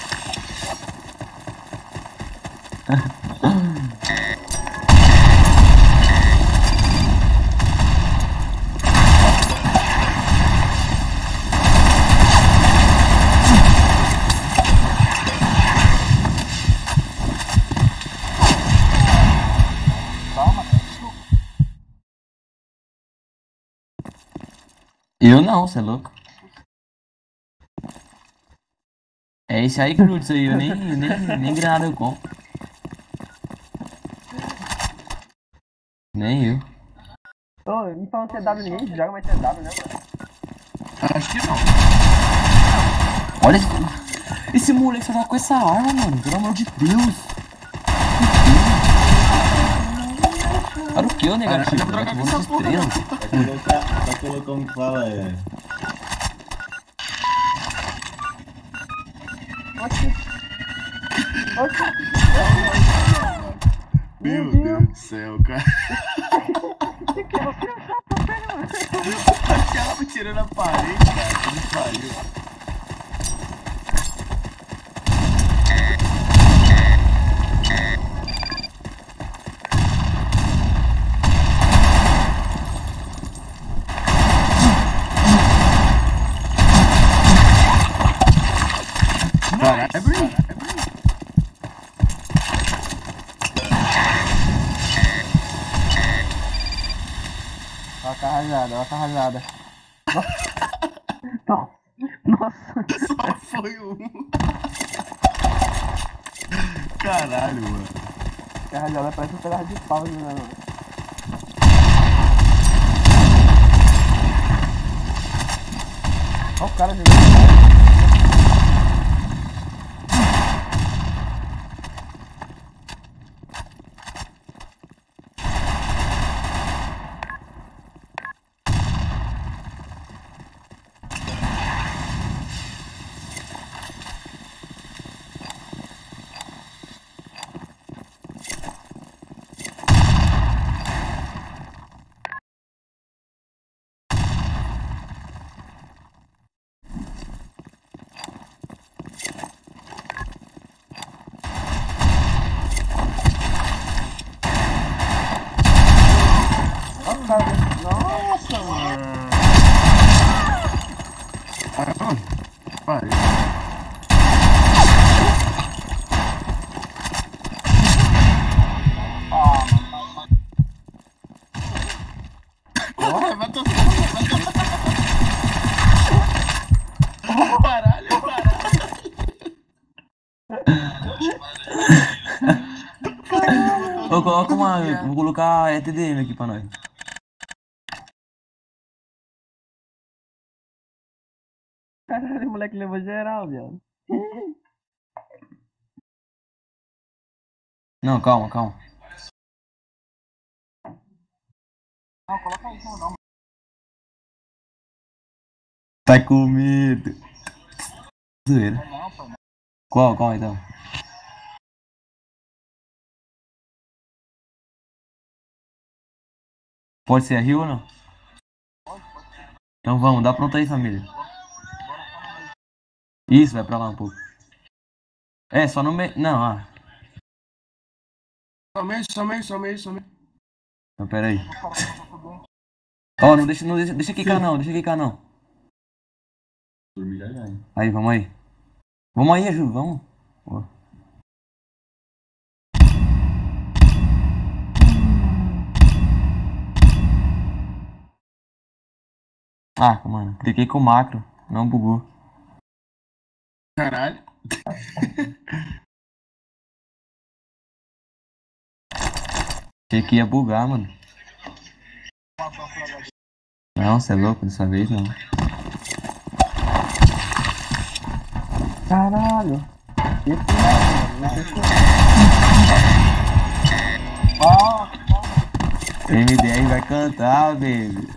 Eu não, cê é louco. É esse aí, Cruz, aí. Eu nem granada eu compro. Nem eu. Ô, me falando que é W, ninguém joga mais CW, né, mano? Acho que não. Olha esse moleque só tá com essa arma, mano. Pelo amor de Deus. Para o que, ô negativo? Cara, Negativo de estrela. Pra colocar como fala, Meu Deus do céu, cara. A chapa tirando a parede, cara. Que me pariu. Caralho, é bonito. Olha a carrajada, olha a carrajada. Nossa. Só foi um. Caralho, mano. A carrajada parece um pedaço de pau, né, mano? Olha o cara jogando. Pare. Porra, vai tocar. Caralho. Eu coloco uma. Vou colocar ETDM aqui pra nós. Caralho, o moleque levou geral, viado. Não, calma. Não, coloca aí, não. Tá com medo. Zoeira. Não, pai. Qual então? Pode ser a Rio ou não? Então vamos, dá pronto aí, família. Isso, vai pra lá um pouco. É, só no meio. Não, Somente. Então pera aí. Ó, não deixa quicar não, Dormir já. Aí, vamos aí. Vamos aí, Ju, vamos. Ó. Mano, cliquei com o macro, não bugou. Caralho. Achei que ia bugar, mano. Não, você é louco dessa vez, não. Caralho. Esse MDR vai cantar, baby.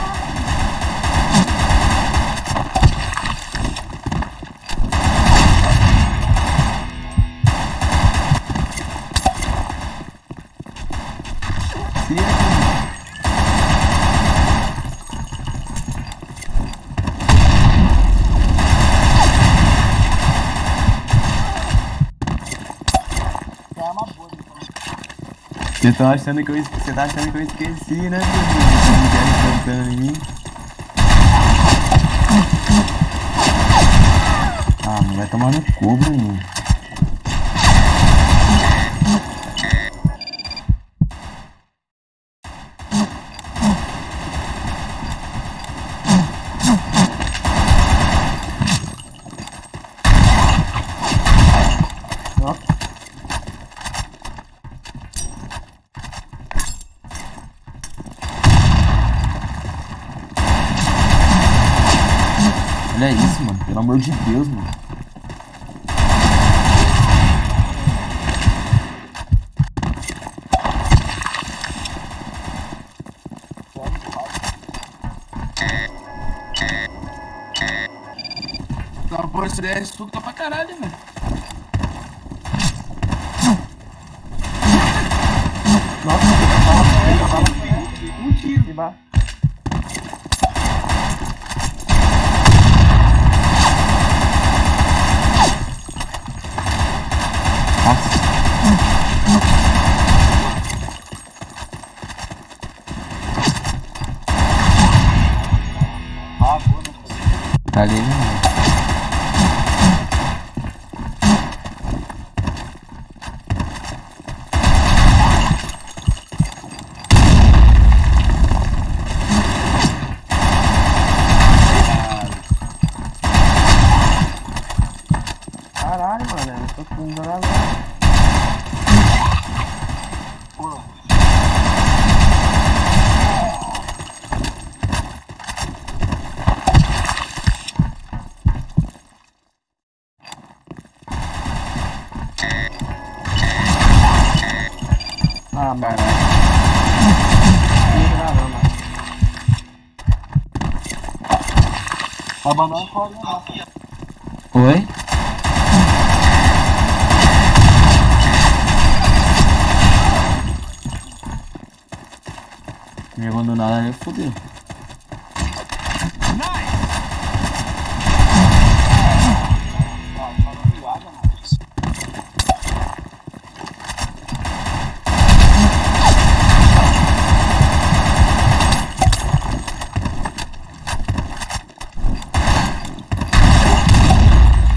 Você tá achando que eu esqueci, né? Cantando em mim. Não vai tomar no cu, Bruninho. Olha isso, mano. Pelo amor de Deus, mano. Tá, pô, esse DS tudo tá pra caralho, velho. Nossa, um tiro de baixo. Tá ali, né? Caralho, mano, eu não tô conseguindo jogar não. Mano. Não, mano. Abandonar a corda, não. Oi? Me abandonaram ali, fodeu.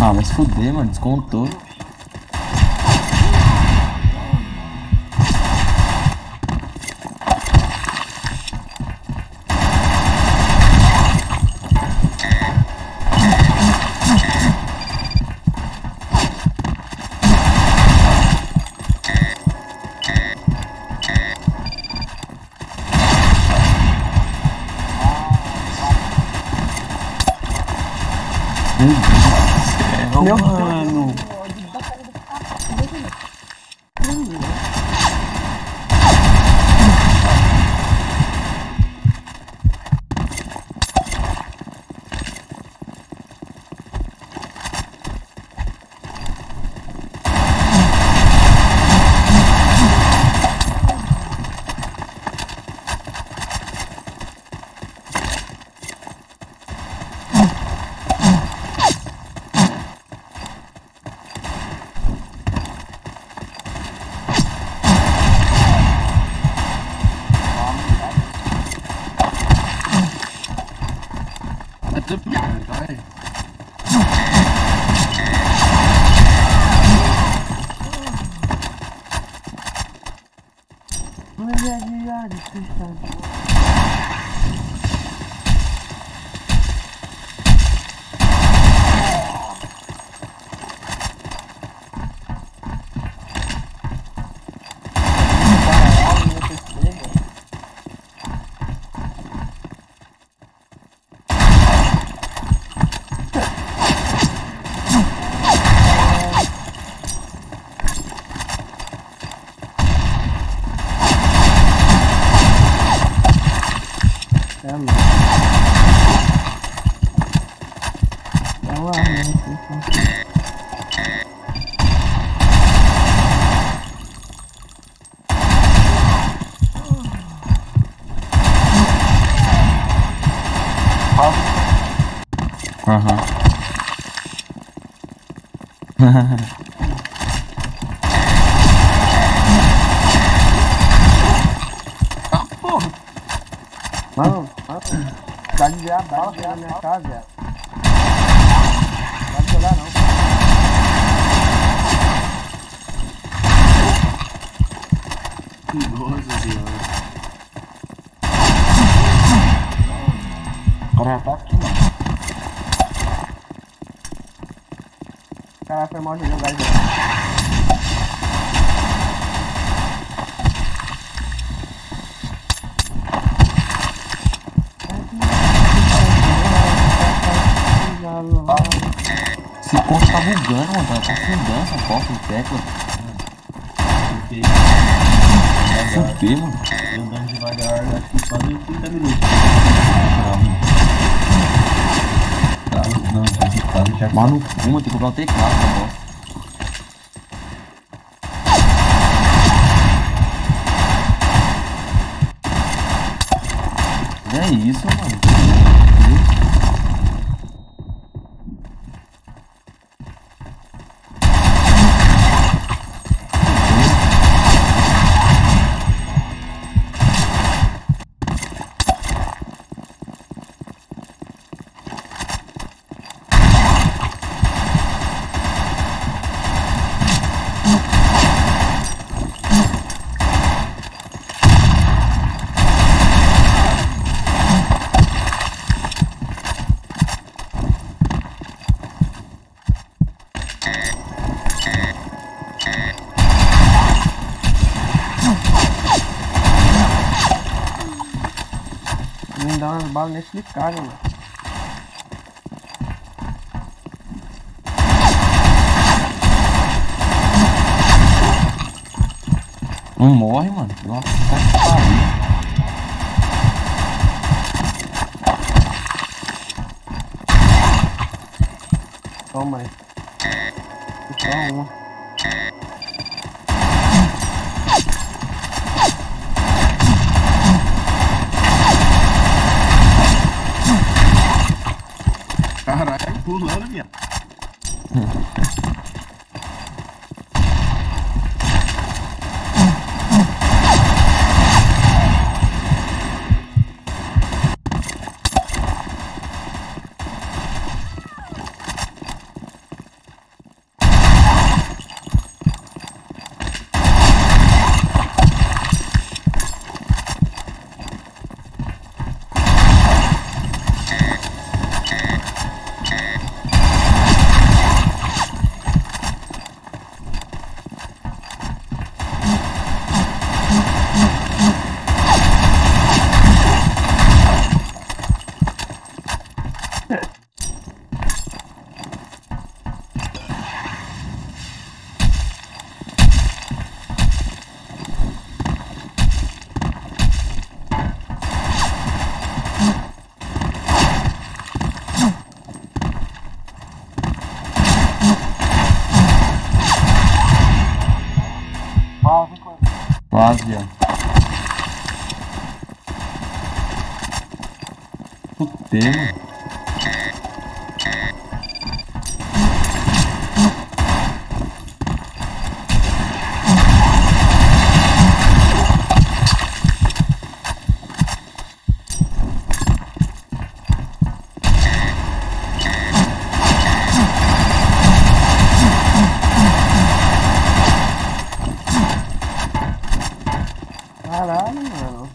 Ah, mas fuder, mano, descontou. Meu mano. Aham. Mano, dá de ver a bala na minha casa, viado. Não pode jogar não. Nossa senhora. O cara tá aqui, mano. Caralho, foi mal de jogar já. Esse ponto tá bugando, mano. Tá afundando essa porta de tecla. Fuder, mano. Andando devagar, acho que só deu 30 minutos. Não, já Mas no fumo, tem que comprar o teclado essa bosta. É isso, mano. Me dá umas balas nesse de cara, mano. Não morre, mano. Nossa, tá que pariu. Toma aí. Só uma. Caralho, pulando, viado. Quase, ó. Puteiro. Caralho, mano.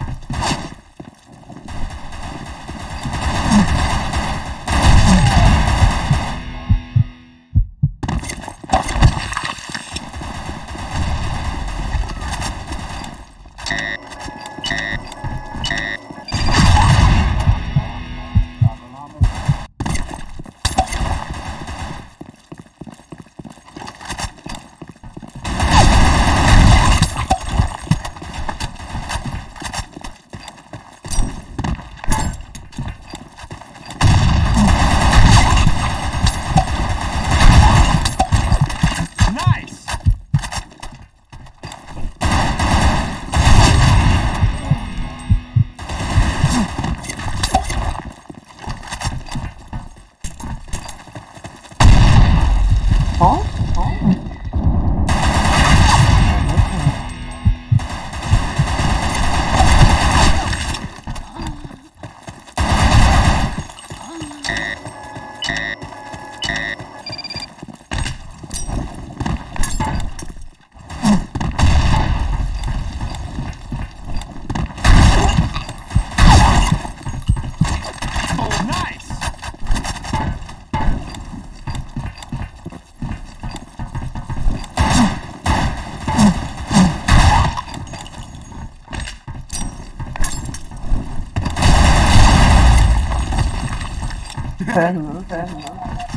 Não serve, não.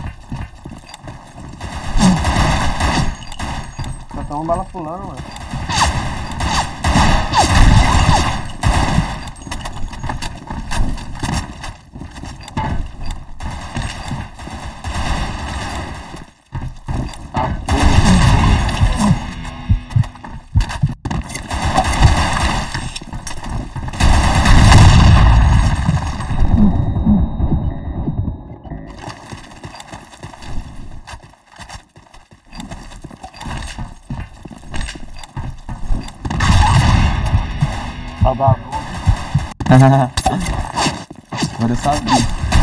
Só tá um bala pulando, mano. Agora eu sabia.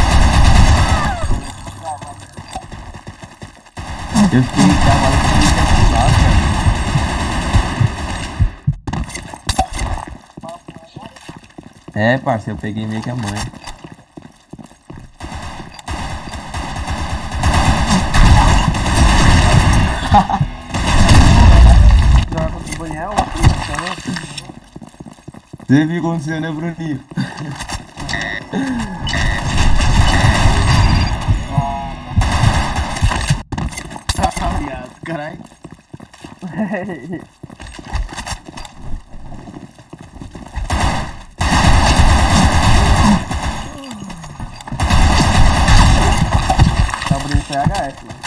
Eu fiquei cavalo que pular, cara. É, parceiro, eu peguei meio que a mãe. Joga contra o Daniel? Você viu como aconteceu, né, Bruninho? Caralho. Tá abrindo CHF, mano.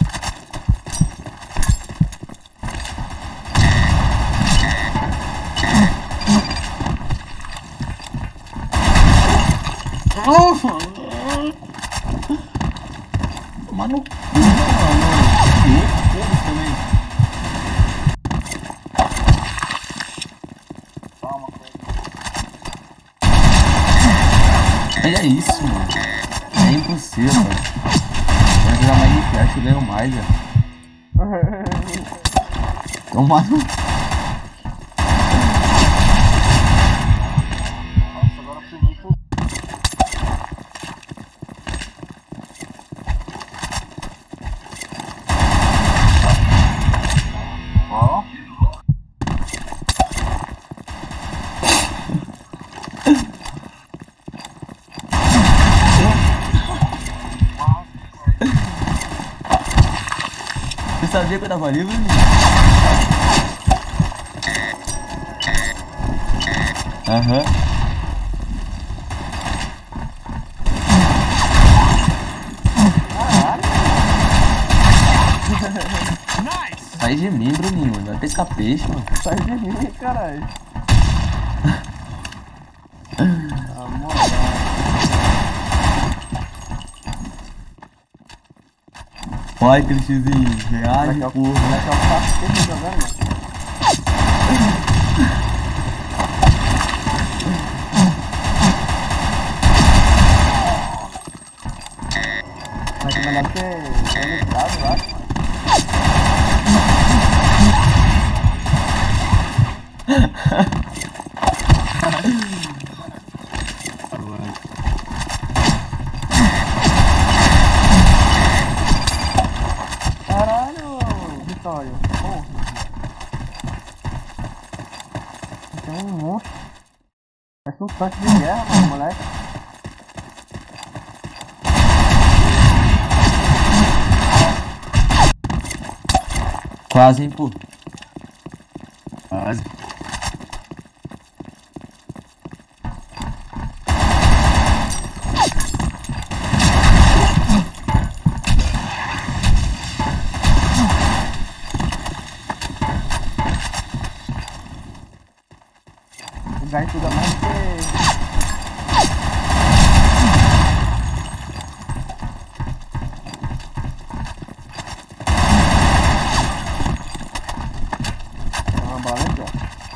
Mano, Olha isso, mano. É impossível, cara. Vai jogar Minecraft, eu ganho mais, velho. Toma no... sabia que eu tava ali, Bruninho? Aham. Sai de mim, Bruninho, mano. Vai pescar peixe, mano. Sai de mim, caralho. Amor. Vai, Cristizinho, reage, porra. Moleque é o cacete jogando, mano. Mas é melhor ter limitado, eu acho, mano. Caralho, Vitória. Porra. Tem um monstro. Parece um tanque de guerra, mano, moleque. Quase, hein, pô. Quase. O gás tudo mais do que... Uma bala legal.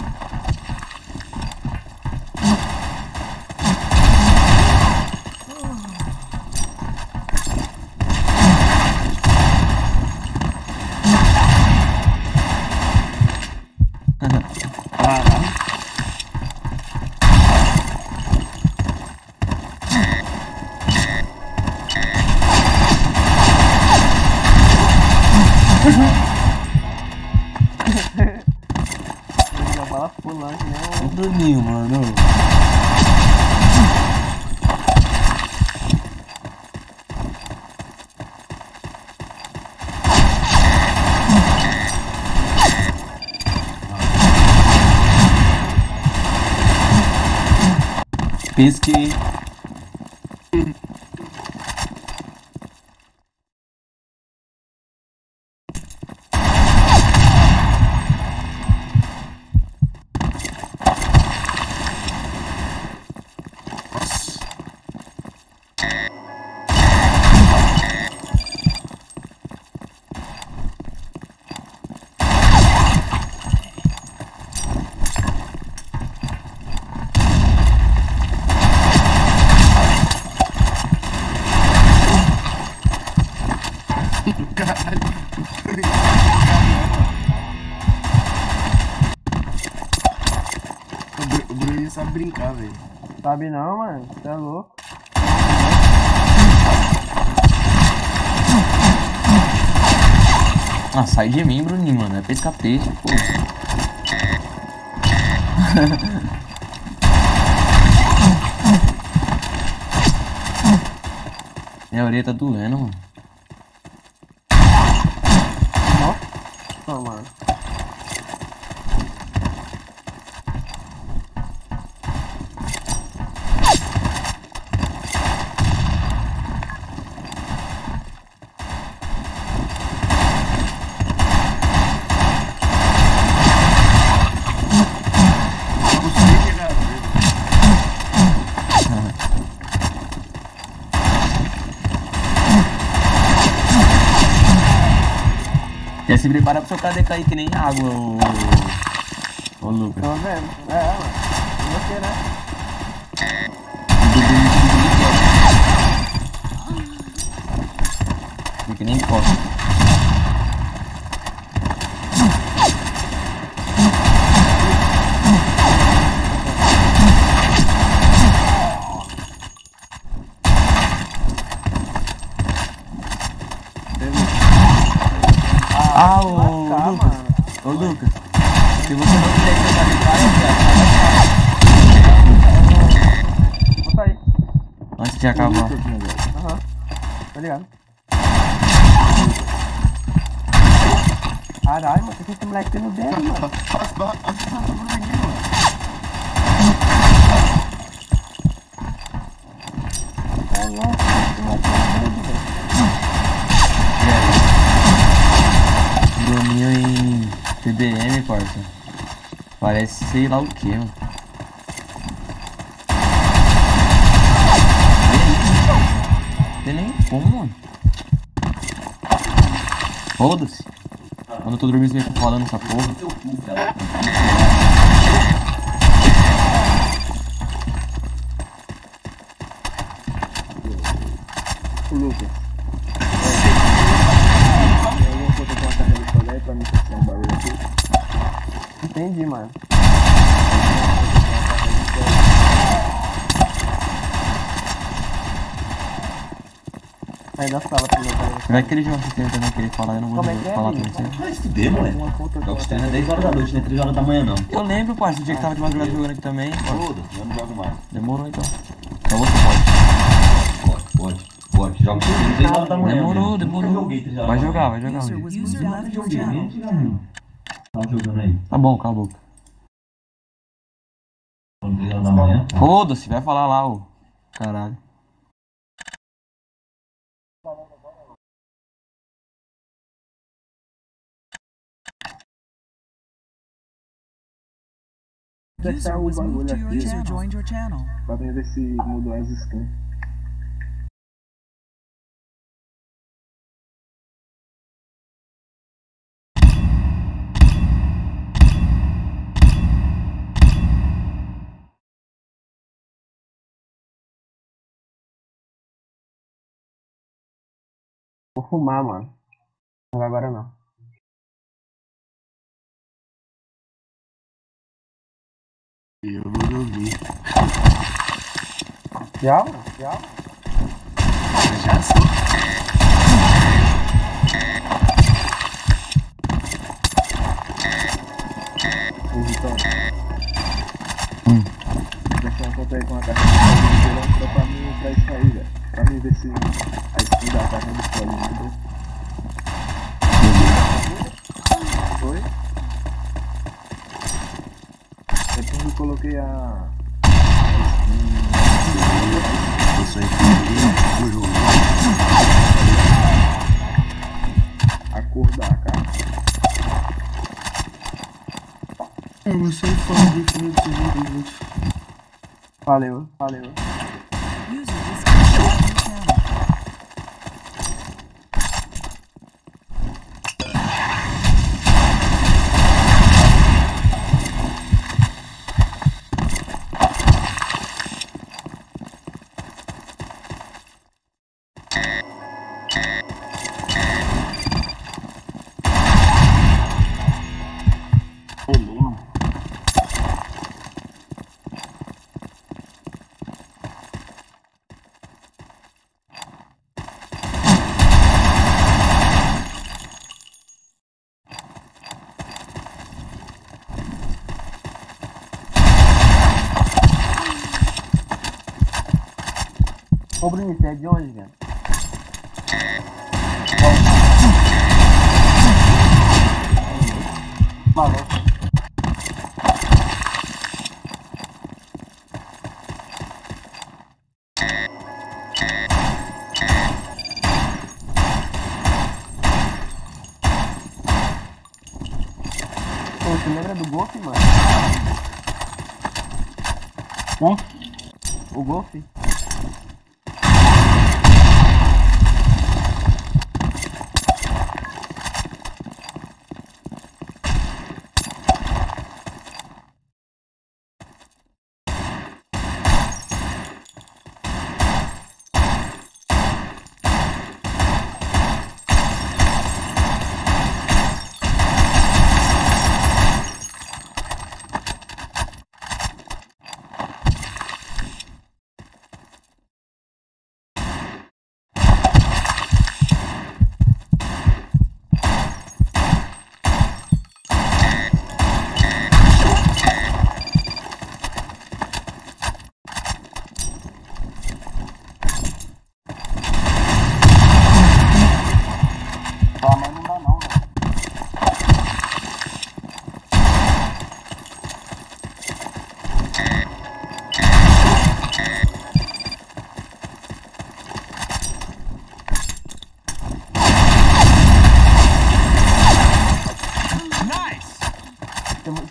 A bala pulando que nem Ô, Bruninho, mano. Pesquei. O Bruninho sabe brincar, velho. sabe não, mano. Você é louco. Ah, sai de mim, Bruninho, mano. É pescar peixe, pô. Minha orelha tá doendo, mano. Nossa, mano. Já se prepara pro seu KD cair que nem água, ô Lucas. Tô vendo. É, mano. E você, né? Fica nem costa. Ah, ô Lucas, se você não quiser que eu saia, Vou sair. antes de acabar. Aham. Tá ligado. Caralho, mano, por que esse moleque tem no dedo, mano? É louco, esse moleque tem no dedo, velho. Bruninho em TDM, parça. Parece sei lá o que, mano. Não tem nem como, mano. Foda-se. Quando eu tô dormindo, você fica falando essa porra. O Lucas. Tem alguma coisa com a carreira de colher pra mim fazer um barulho aqui? Entendi, mano. Sai da sala pro meu cara. Vai aquele jogo que tem também que ele fala, eu não vou Como é que é, falar amigo? pra você. Vai se fuder, moleque. Jogos treino é 10 horas da noite, não é 3 horas da manhã, não. Eu lembro, parça, o dia que tava de madrugada jogando aqui também. Foda-se, eu não jogo mais. Demorou então. Então você pode. Pode. Jogo treino 3 horas da manhã. Demorou, mesmo. demorou. Nunca joguei 3 horas Vai da jogar, manhã. vai jogar. User was moved out of your channel. Tava jogando aí. Tá bom, cala a boca. 3 horas da manhã. Foda-se, vai falar lá, ô. Caralho. User was moved to your channel. User joined your channel. Pra mim ver se mudou as skins. Vou fumar, mano. Não vai agora não. Eu vou dormir. Já, mano? Já? Já sei. Ô, Vitória. Deixa uma foto aí com a carta de só pra mim pra isso aí, velho. Pra mim ver se a skin da carta do Solo mudou. Foi? Depois eu coloquei a skin. Isso aí foi o jogo. A cor da carta. Você fala definitivamente. Valeu. User was moved out of your channel. Ô, Bruno, você é de onde, velho? Falou. Pô, você lembra do Golf, mano? O Golf?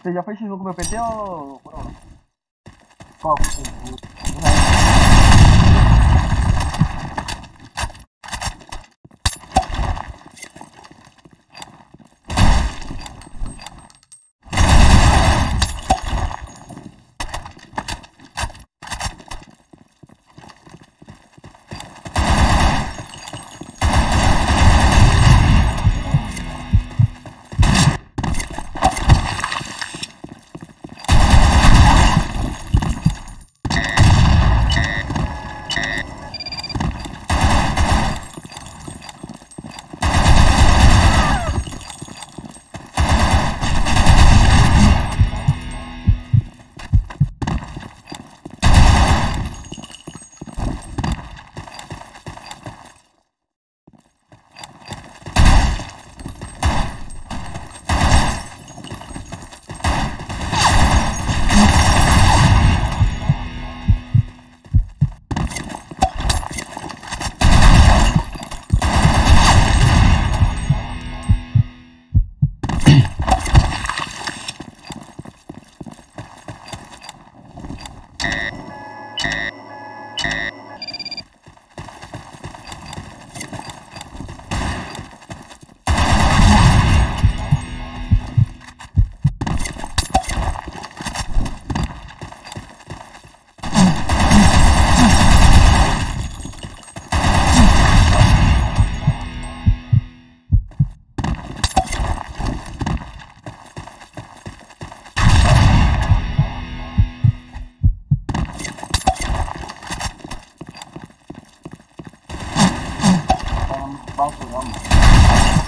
Você já fez X1 com meu PT ou não? Qual? Baixo, vamos.